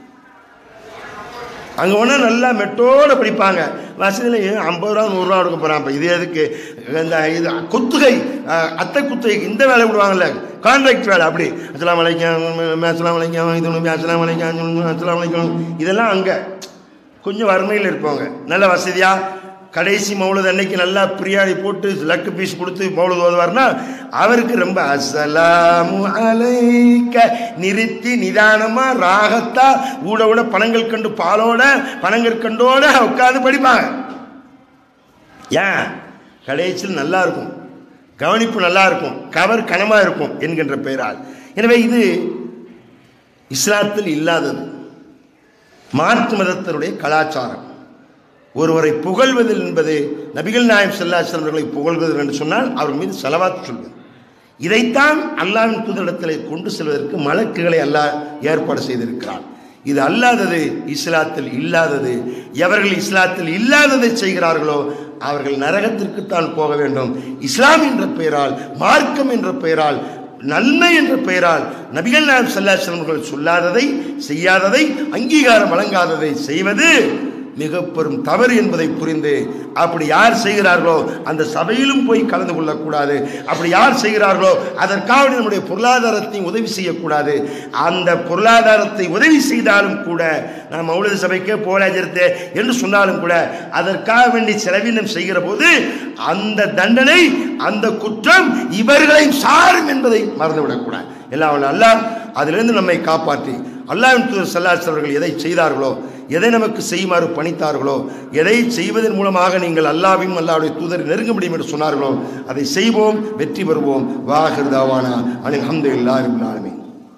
அங்கே போனால் நல்லா மெட்டோட படிப்பாங்க. வசதியில் 50 ரூபா 100 ரூபா கொடுக்க போகிறான். இப்போ இது எதுக்கு? இந்த இது குத்துகை, அத்தை குத்துகை, இந்த வேலை விடுவாங்கல்ல, கான்ட்ராக்ட் வேலை. அப்படி அஸ்ஸலாமு அலைக்கும், அஸ்ஸலாமு அலைக்கும், இது அஸ்ஸலாமு அலைக்கும், அஸ்ஸலாமு அலைக்கும், இதெல்லாம் அங்கே கொஞ்சம் வறுமையில் இருப்பாங்க. நல்ல வசதியாக கடைசி மௌலிது அன்னைக்கு நல்லா பிரியாணி போட்டு லக்கு பீஸ் கொடுத்து மௌலிது ஓதுவார்னா அவருக்கு ரொம்ப அஸ்ஸலாமு அலைக்க நிறுத்தி நிதானமா ராகத்தா ஊட ஊட பனங்கள் கண்டு பாலோட பனங்கற்கண்டோட உட்காந்து படிப்பாங்க. ஏன்? கடைசியில் நல்லா இருக்கும், கவனிப்பு நல்லா இருக்கும், கவர் கனமா இருக்கும் என்கின்ற பெயரால். எனவே இது இஸ்லாத்தில் இல்லாதது, மாற்று மதத்தினுடைய கலாச்சாரம். ஒருவரை புகழ்வதில் என்பது நபிகள் நாயகம் ஸல்லல்லாஹு அலைஹி வஸல்லம் அவர்களை புகழ்வது என்று சொன்னால் அவர் மீது ஸலவாத் சொல்வது. இதைத்தான் அல்லாஹ்வின் தூதரிடத்திலே கொண்டு செல்வதற்கு மலக்குகளை அல்லாஹ் ஏற்பாடு செய்திருக்கிறான். இது அல்லாதது, இஸ்லாத்தில் இல்லாதது. எவர்கள் இஸ்லாத்தில் இல்லாததை செய்கிறார்களோ அவர்கள் நரகத்திற்குத்தான் போக வேண்டும். இஸ்லாம் என்ற பெயரால், மார்க்கம் என்ற பெயரால், நன்மை என்ற பெயரால் நபிகள் நாயகம் ஸல்லல்லாஹு அலைஹி வஸல்லம் அவர்கள் சொல்லாததை, செய்யாததை, அங்கீகாரம் வழங்காததை செய்வது மிக பெரும் தவறு என்பதை புரிந்து அப்படி யார் செய்கிறார்களோ அந்த சபையிலும் போய் கலந்து கொள்ளக்கூடாது. அப்படி யார் செய்கிறார்களோ அதற்காக நம்முடைய பொருளாதாரத்தை உதவி செய்யக்கூடாது. அந்த பொருளாதாரத்தை உதவி செய்தாலும் கூட, நாம் மௌலிது சபைக்கே போலாஜிருத்தே என்று சொன்னாலும் கூட, அதற்காக வேண்டி செலவினம் செய்கிற போது அந்த தண்டனை, அந்த குற்றம் இவர்களையும் சாரும் என்பதை மறந்துவிடக்கூடாது. எல்லாம் அல்லாஹ் அதிலிருந்து நம்மை காப்பாற்றி அல்லாஹ்வின் தூதர் ஸல்லல்லாஹு அலைஹி வஸல்லம் அவர்கள் எதை செய்தார்களோ, எதை நமக்கு செய்யுமாறு பணித்தார்களோ, எதை செய்வதன் மூலமாக நீங்கள் அல்லாஹ்வையும் அல்லாஹ்வுடைய தூதரை நெருங்க முடியும் என்று சொன்னார்களோ அதை செய்வோம், வெற்றி பெறுவோம். வாஹிர் தாவானா அனில் ஹம்துலில்லாஹி ரப்பில் ஆலமீன்.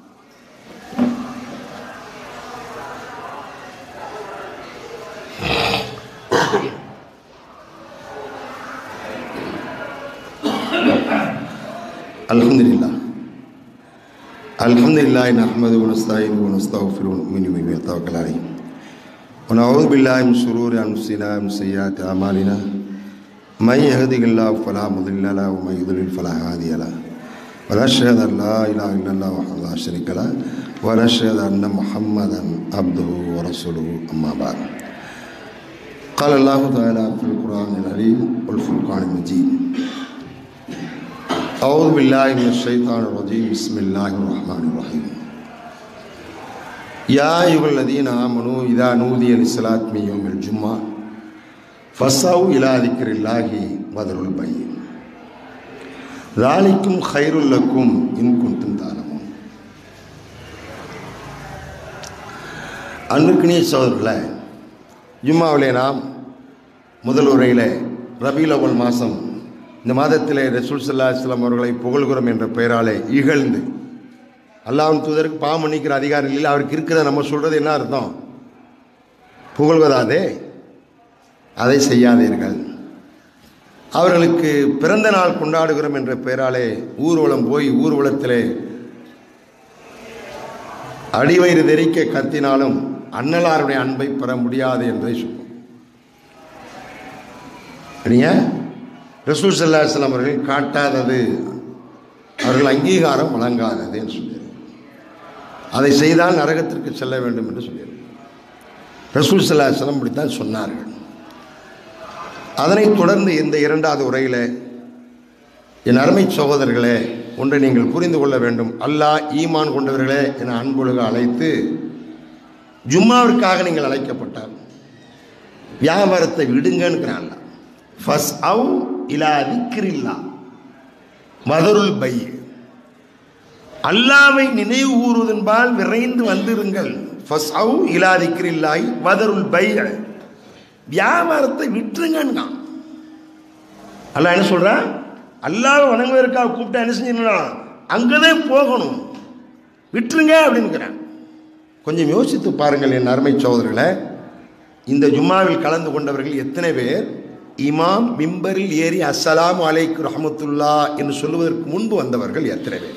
அல்ஹம்துலில்லாஹ் அல்ஹம்துலில்லாஹி நஹ்மதுஹு வ நஸ்தஈனுஹு வ நஸ்தக்ஃபிருஹு வ நு'மினு பிஹி வ நதவக்கலு அலைஹி வ நஊது பில்லாஹி மின் ஷுரூரி அன்ஃபுஸினா வ மின் ஸய்யிஆத்தி அமாலினா மை யஹ்திஹில்லாஹு ஃபலா முضில்ல லஹு வ மை யுضلل ஃபலா ஹாதிய லஹு வ நஷ்ஹது அன் லா இலாஹா இல்லல்லாஹு வஹ்தஹு லா ஷரீக லஹு வ நஷ்ஹது அன்ன முஹம்மதன் அப்துஹு வ ரசூலுஹு அம்மா பஅத். قال الله تعالى في القرآن العظيم والفرقان المجيد أعوذ بالله من الشيطان الرجيم بسم الله الرحمن الرحيم يا أيها الذين آمنوا إذا نودي للصلاة من يوم الجمعة فاسعوا إلى ذكر الله وذروا البيع ذلكم خير لكم إن كنتم تعلمون. அன்பிற்கினிய சகோதரர்களே, ஜும்மாவிலே நாம் முதல் உரையிலே ரபீல் அவ்வல் மாதம், இந்த மாதத்திலே ரசூல் ஸல்லல்லாஹு அலைஹி வஸல்லம் அவர்களை புகழ்கிறோம் என்ற பெயராலே இகழ்ந்து அல்லாஹ்வின் தூதருக்கு பாவம் மன்னிக்கிற அதிகாரம் இல்லை, அவருக்கு இருக்கிறத நம்ம சொல்கிறது என்ன அர்த்தம்? புகழ்வதாதே, அதை செய்யாதீர்கள். அவர்களுக்கு பிறந்த நாள் கொண்டாடுகிறோம் என்ற பெயராலே ஊர்வலம் போய் ஊர்வலத்திலே அடிவயிறு தெரிக்க கத்தினாலும் அன்னலாருடைய அன்பை பெற முடியாது என்பதை சொல்லும். ரசூல் ஸல்லல்லாஹு அலைஹி வஸல்லம் அவர்கள் காட்டாதது அவர்கள் அங்கீகாரம் வழங்காதது என்று சொல்லியிருக்கிறார். அதை செய்தால் நரகத்திற்கு செல்ல வேண்டும் என்று சொல்லியிருக்கிறார். ரசூல் ஸல்லல்லாஹு அலைஹி வஸல்லம் இப்படித்தான் சொன்னார்கள். அதனைத் தொடர்ந்து இந்த இரண்டாவது உரையில், என் அருமை சகோதரர்களே, ஒன்றை நீங்கள் புரிந்து கொள்ள வேண்டும். அல்லாஹ் ஈமான் கொண்டவர்களே என அன்பொழுக அழைத்து ஜும்மாவிற்காக நீங்கள் அழைக்கப்பட்டார். வியாபாரத்தை விடுங்கன்னுக்கிறான். ஃபஸ் அவு இலா திக்ரில்லா வதருல் பை, அல்லாவை நினைவு கூறுவதன்பால் விரைந்து வந்திருங்கள். ஃபஸ் அவு இலா திக்ரில்லாஹி வதருல் பை, வியாபாரத்தை விட்டுருங்க. அல்லாஹ் என்ன சொல்றான்? அல்லாஹ்வை வணங்குவதற்காக கூப்பிட்டா என்ன செஞ்சிடணும்? அங்கதான் போகணும், விட்டுருங்க அப்படின்னுக்கிறான். கொஞ்சம் யோசித்து பாருங்கள் என் அருமை சகோதரர்களே, இந்த ஜும்மாவில் கலந்து கொண்டவர்கள் எத்தனை பேர் இமாம் மிம்பரில் ஏறி அஸ்ஸலாமு அலைக்கும் ரஹ்மத்துல்லா என்று சொல்லுவதற்கு முன்பு வந்தவர்கள் எத்தனை பேர்?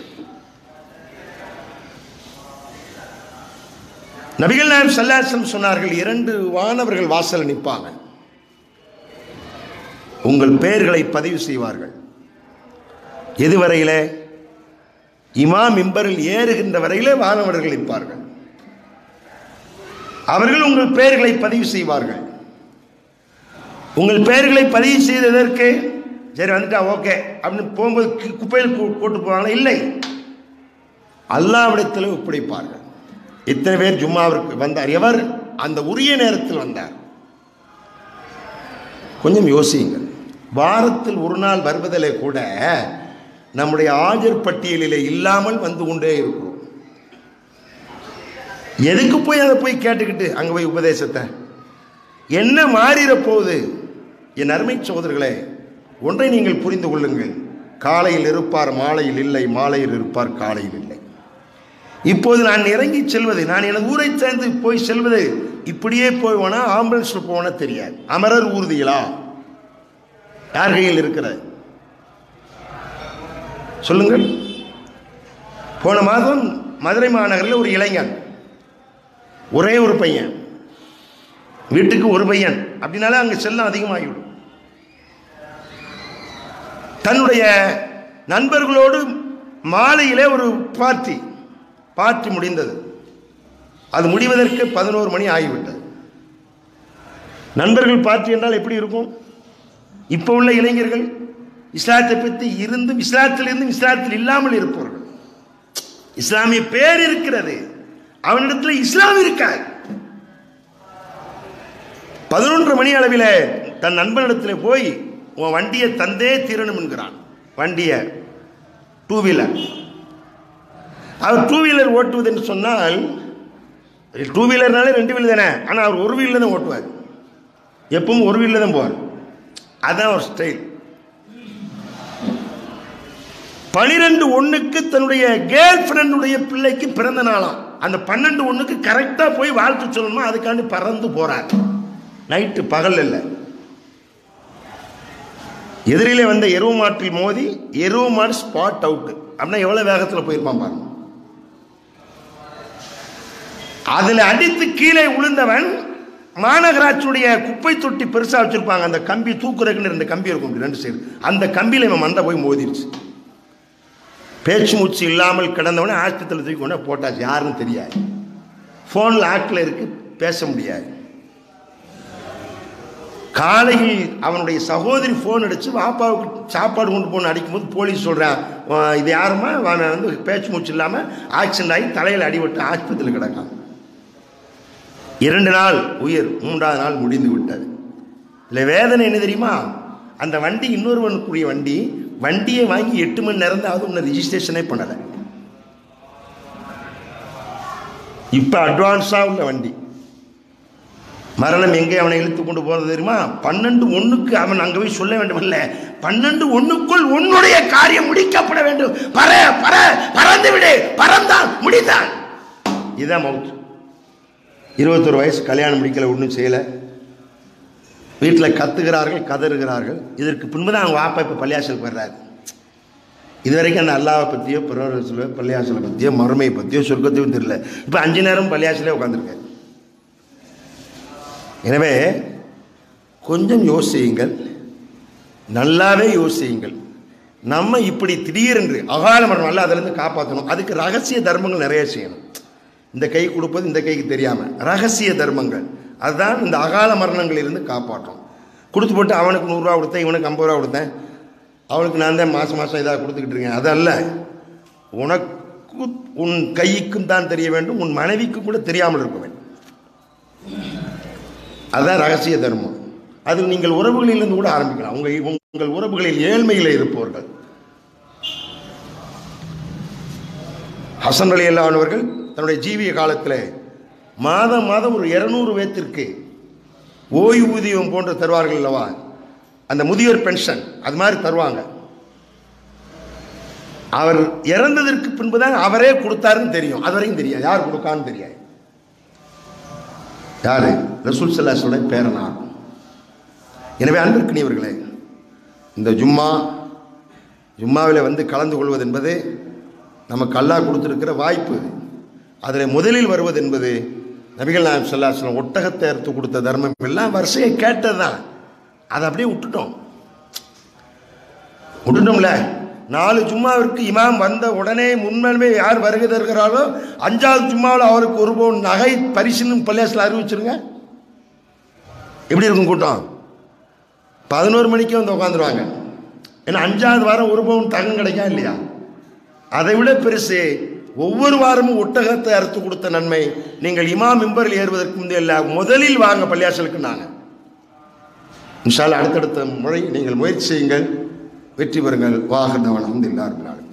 நபிகள் நாயகம் ஸல்லல்லாஹு அலைஹி வஸல்லம் சொன்னார்கள், 2 வானவர்கள் வாசல் நிற்பாங்க, உங்கள் பெயர்களை பதிவு செய்வார்கள். எதுவரையிலே? இமாம் மிம்பரில் ஏறுகின்ற வரையிலே வானவர்கள் நிற்பார்கள். அவர்கள் உங்கள் பெயர்களை பதிவு செய்வார்கள். உங்கள் பெயர்களை பதிவு செய்ததற்கு சரி வந்துட்டா ஓகே அப்படின்னு போகும்போது குப்பையில் போட்டு போவாங்களா? இல்லை, அல்லாஹ்விடத்தில் ஒப்படைப்பார்கள். இத்தனை பேர் ஜும்மாவிற்கு வந்தார், எவர் அந்த உரிய நேரத்தில் வந்தார்? கொஞ்சம் யோசியுங்கள். வாரத்தில் ஒரு நாள் வருவதிலே கூட நம்முடைய ஆஜர் பட்டியலிலே இல்லாமல் வந்து கொண்டே இருக்கிறோம். எதுக்கு போய் அதை போய் கேட்டுக்கிட்டு அங்கே போய் உபதேசத்தை என்ன மாறிட போகுது? என் அருமை சகோதரர்களே, ஒன்றை நீங்கள் புரிந்து கொள்ளுங்கள். காலையில் இருப்பார், மாலையில் இல்லை, மாலையில் இருப்பார், காலையில் இல்லை. இப்போது நான் இறங்கி செல்வது, நான் எனது ஊரை சேர்ந்து போய் செல்வது, இப்படியே போய்வோனா ஆம்புலன்ஸில் போனா தெரியாது. அமரர் ஊர்திகளா யார் கையில் இருக்கிறது சொல்லுங்கள். போன மாதம் மதுரை மாநகரில் ஒரு இளைஞன், ஒரே ஒரு பையன், வீட்டுக்கு ஒரு பையன், அப்படின்னாலே அங்கே செல்லம் அதிகமாகிவிடும். தன்னுடைய நண்பர்களோடு மாலையிலே ஒரு பார்ட்டி முடிந்தது. அது முடிவதற்கு 11 மணி ஆகிவிட்டது. நண்பர்கள் பார்ட்டி என்றால் எப்படி இருக்கும்? இப்போ உள்ள இளைஞர்கள் இஸ்லாத்தை பற்றி இருந்தும் இஸ்லாத்தில் இல்லாமல் இருப்பவர்கள். இஸ்லாமிய பேர் இருக்கிறது, அவனிடத்தில் இஸ்லாம் இருக்காது. 11 மணி அளவில் தன் நண்பனிடத்தில் போய் உன் வண்டியை தந்தே தீரணும் என்கிறான். வண்டியை 2 வீலர், அவர் 2 வீலர் ஓட்டுவது என்று சொன்னால், 2 வீலர்னாலே 2 வீலர் தானே, ஆனால் அவர் 1 வீலர் தான் ஓட்டுவார். எப்பவும் 1 வீலர் தான் போவார். அதான் ஒரு ஸ்டைல். 12/1 தன்னுடைய கேர்ள் ஃப்ரெண்டுடைய பிள்ளைக்கு பிறந்த நாளாம். அந்த 12/1 கரெக்டாக போய் வாழ்த்து சொல்லணுமா, அதுக்காண்டி பறந்து போறார். நைட்டு, பகல் இல்லை. எதிரிலே வந்த எருவு மாட்டில் மோதி எருவு மாடு ஸ்பாட் அவுட். அப்படின்னா எவ்வளவு வேகத்தில் போயிருப்பான் பாருங்க. அதுல அடித்து கீழே விழுந்தவன், மாநகராட்சியுடைய குப்பை தொட்டி பெருசா வச்சிருப்பாங்க, அந்த கம்பி தூக்குறதுக்குன்னு 2 கம்பி இருக்கும் 2 சைடு, அந்த கம்பியில இவன் மண்டை போய் மோதிருச்சு. பேச்சு மூச்சு இல்லாமல் கிடந்தவனே ஆஸ்பத்திரியில் தூக்கி கொண்டு போட்டாச்சு. யாருன்னு தெரியாது, போன்ல ஆட்கள் இருக்கு, பேச முடியாது. காலையில் அவனுடைய சகோதரி போன் அடிச்சு வாப்பாவுக்கு சாப்பாடு கொண்டு போன அடிக்கும்போது போலீஸ் சொல்றான், இது யாருமா வந்து பேச்சு மூச்சு இல்லாம ஆக்சிடென்ட் ஆகி தலையில் அடிபட்டு ஆஸ்பத்திரியில் கிடக்கான். 2 நாள் உயிர், 3ஆவது நாள் முடிந்து விட்டது. இல்லை வேதனை என்ன தெரியுமா? அந்த வண்டி இன்னொருவனுக்குரிய வண்டி, வண்டியை வாங்கி 8 மணி நேரம் தான், அது ஒன்று ரிஜிஸ்ட்ரேஷனே பண்ணலை. இப்போ அட்வான்ஸாக உள்ள வண்டி. மரணம் எங்கே அவனை இழுத்து கொண்டு போகிறது தெரியுமா? 12/1 அவன் அங்கே போய் சொல்ல வேண்டும். இல்லை, 12/1 உன்னுடைய காரியம் முடிக்கப்பட வேண்டும். பறந்து விடு, பறந்தான் முடித்தான். இதுதான் மவுத். 21 வயசு, கல்யாணம் முடிக்கல, ஒன்றும் செய்யலை, வீட்டில் கத்துகிறார்கள், கதறுகிறார்கள். இதற்கு பின்பு தான் அவங்க வாப்பா இப்போ பள்ளியாசல் போடுறாரு. இதுவரைக்கும் அந்த அல்லாவை பற்றியோ, பிறர் பள்ளியாசலை பற்றியோ, மறுமையை பற்றியோ, சொர்க்கத்தையும் தெரியல. இப்போ 5 நேரம் பள்ளியாசலே உட்காந்துருக்காரு. எனவே கொஞ்சம் யோசியுங்கள், நல்லாவே யோசியுங்கள். நம்ம இப்படி திடீரென்று அகால மரணம் அல்ல அதிலிருந்து காப்பாற்றணும். அதுக்கு ரகசிய தர்மங்கள் நிறைய செய்யணும். இந்த கை கொடுப்பது இந்த கைக்கு தெரியாமல் ரகசிய தர்மங்கள், அதுதான் இந்த அகால மரணங்களிலிருந்து காப்பாற்றும். கொடுத்து போட்டு அவனுக்கு 100 ரூபா கொடுத்தேன், இவனுக்கு 50 ரூபா கொடுத்தேன், அவனுக்கு நான் தான் மாதம் மாதம் இதாக கொடுத்துக்கிட்டு இருக்கேன். அதல்ல, உனக்கு உன் கைக்கும் தான் தெரிய வேண்டும், உன் மனைவிக்கும் கூட தெரியாமல் இருக்க வேண்டும். அதுதான் ரகசிய தர்மம். அது நீங்கள் உறவுகளிலிருந்து கூட ஆரம்பிக்கலாம். உங்கள் உறவுகளில் ஏழ்மையில் இருப்பவர்கள், ஹசன் ரலியல்லாஹு அன்ஹு அவர்கள் தன்னுடைய ஜீவிய காலத்தில் மாதம் மாதம் ஒரு 200 பேத்திற்கு ஓய்வூதியம் போன்று தருவார்கள் அல்லவா, அந்த முதியோர் பென்ஷன் அது மாதிரி தருவாங்க. அவர் இறந்ததற்கு பின்புதான் அவரே கொடுத்தாருன்னு தெரியும். அது வரைக்கும் தெரியாது, யார் கொடுக்கான்னு தெரியாது. யாரு? ரசூல் ஸல்லல்லாஹு அலைஹி வஸல்லம் பேரனார். எனவே அன்பிற்கினியவர்களே, இந்த ஜும்மாவில் வந்து கலந்து கொள்வது என்பது நமக்கு அல்லாஹ் கொடுத்திருக்கிற வாய்ப்பு. அதில் முதலில் வருவது என்பது நபிகள் நாயகம் ஸல்லல்லாஹு அலைஹி வஸல்லம் ஒட்டகத்தை அறுத்து கொடுத்த தர்மம் எல்லாம் வரிசையை கேட்டது தான். அதை அப்படியே விட்டுட்டோம்ல. 4 ஜும்மாவிற்கு இமாம் வந்த உடனே முன்மேலுமே யார் வருகை தருகிறாரோ 5வது ஜும்மாவில் அவருக்கு 1 பவுன் நகை பரிசுன்னு பள்ளியாசில் அறிவிச்சிருங்க. எப்படி இருக்கும் கூட்டம்? 11 மணிக்கே வந்து உட்காந்துருவாங்க. ஏன்னா 5வது வாரம் 1 பவுன் தங்கம் கிடைக்கா இல்லையா? அதை விட பெருசு ஒவ்வொரு வாரமும் ஒட்டகத்தை அறுத்து கொடுத்த நன்மை. நீங்கள் இமாம் மிம்பரில் ஏறுவதற்கு முந்தைய முதலில் வாங்க பள்ளியாசலுக்கு. நாங்கள் இன்ஷா அல்லாஹ் அடுத்தடுத்த முறை நீங்கள் முயற்சி செய்யுங்கள், வெற்றி பெறுங்கள். வாஹ் அல்ஹம்துலில்லாஹ் ரப்பில் ஆலமீன்.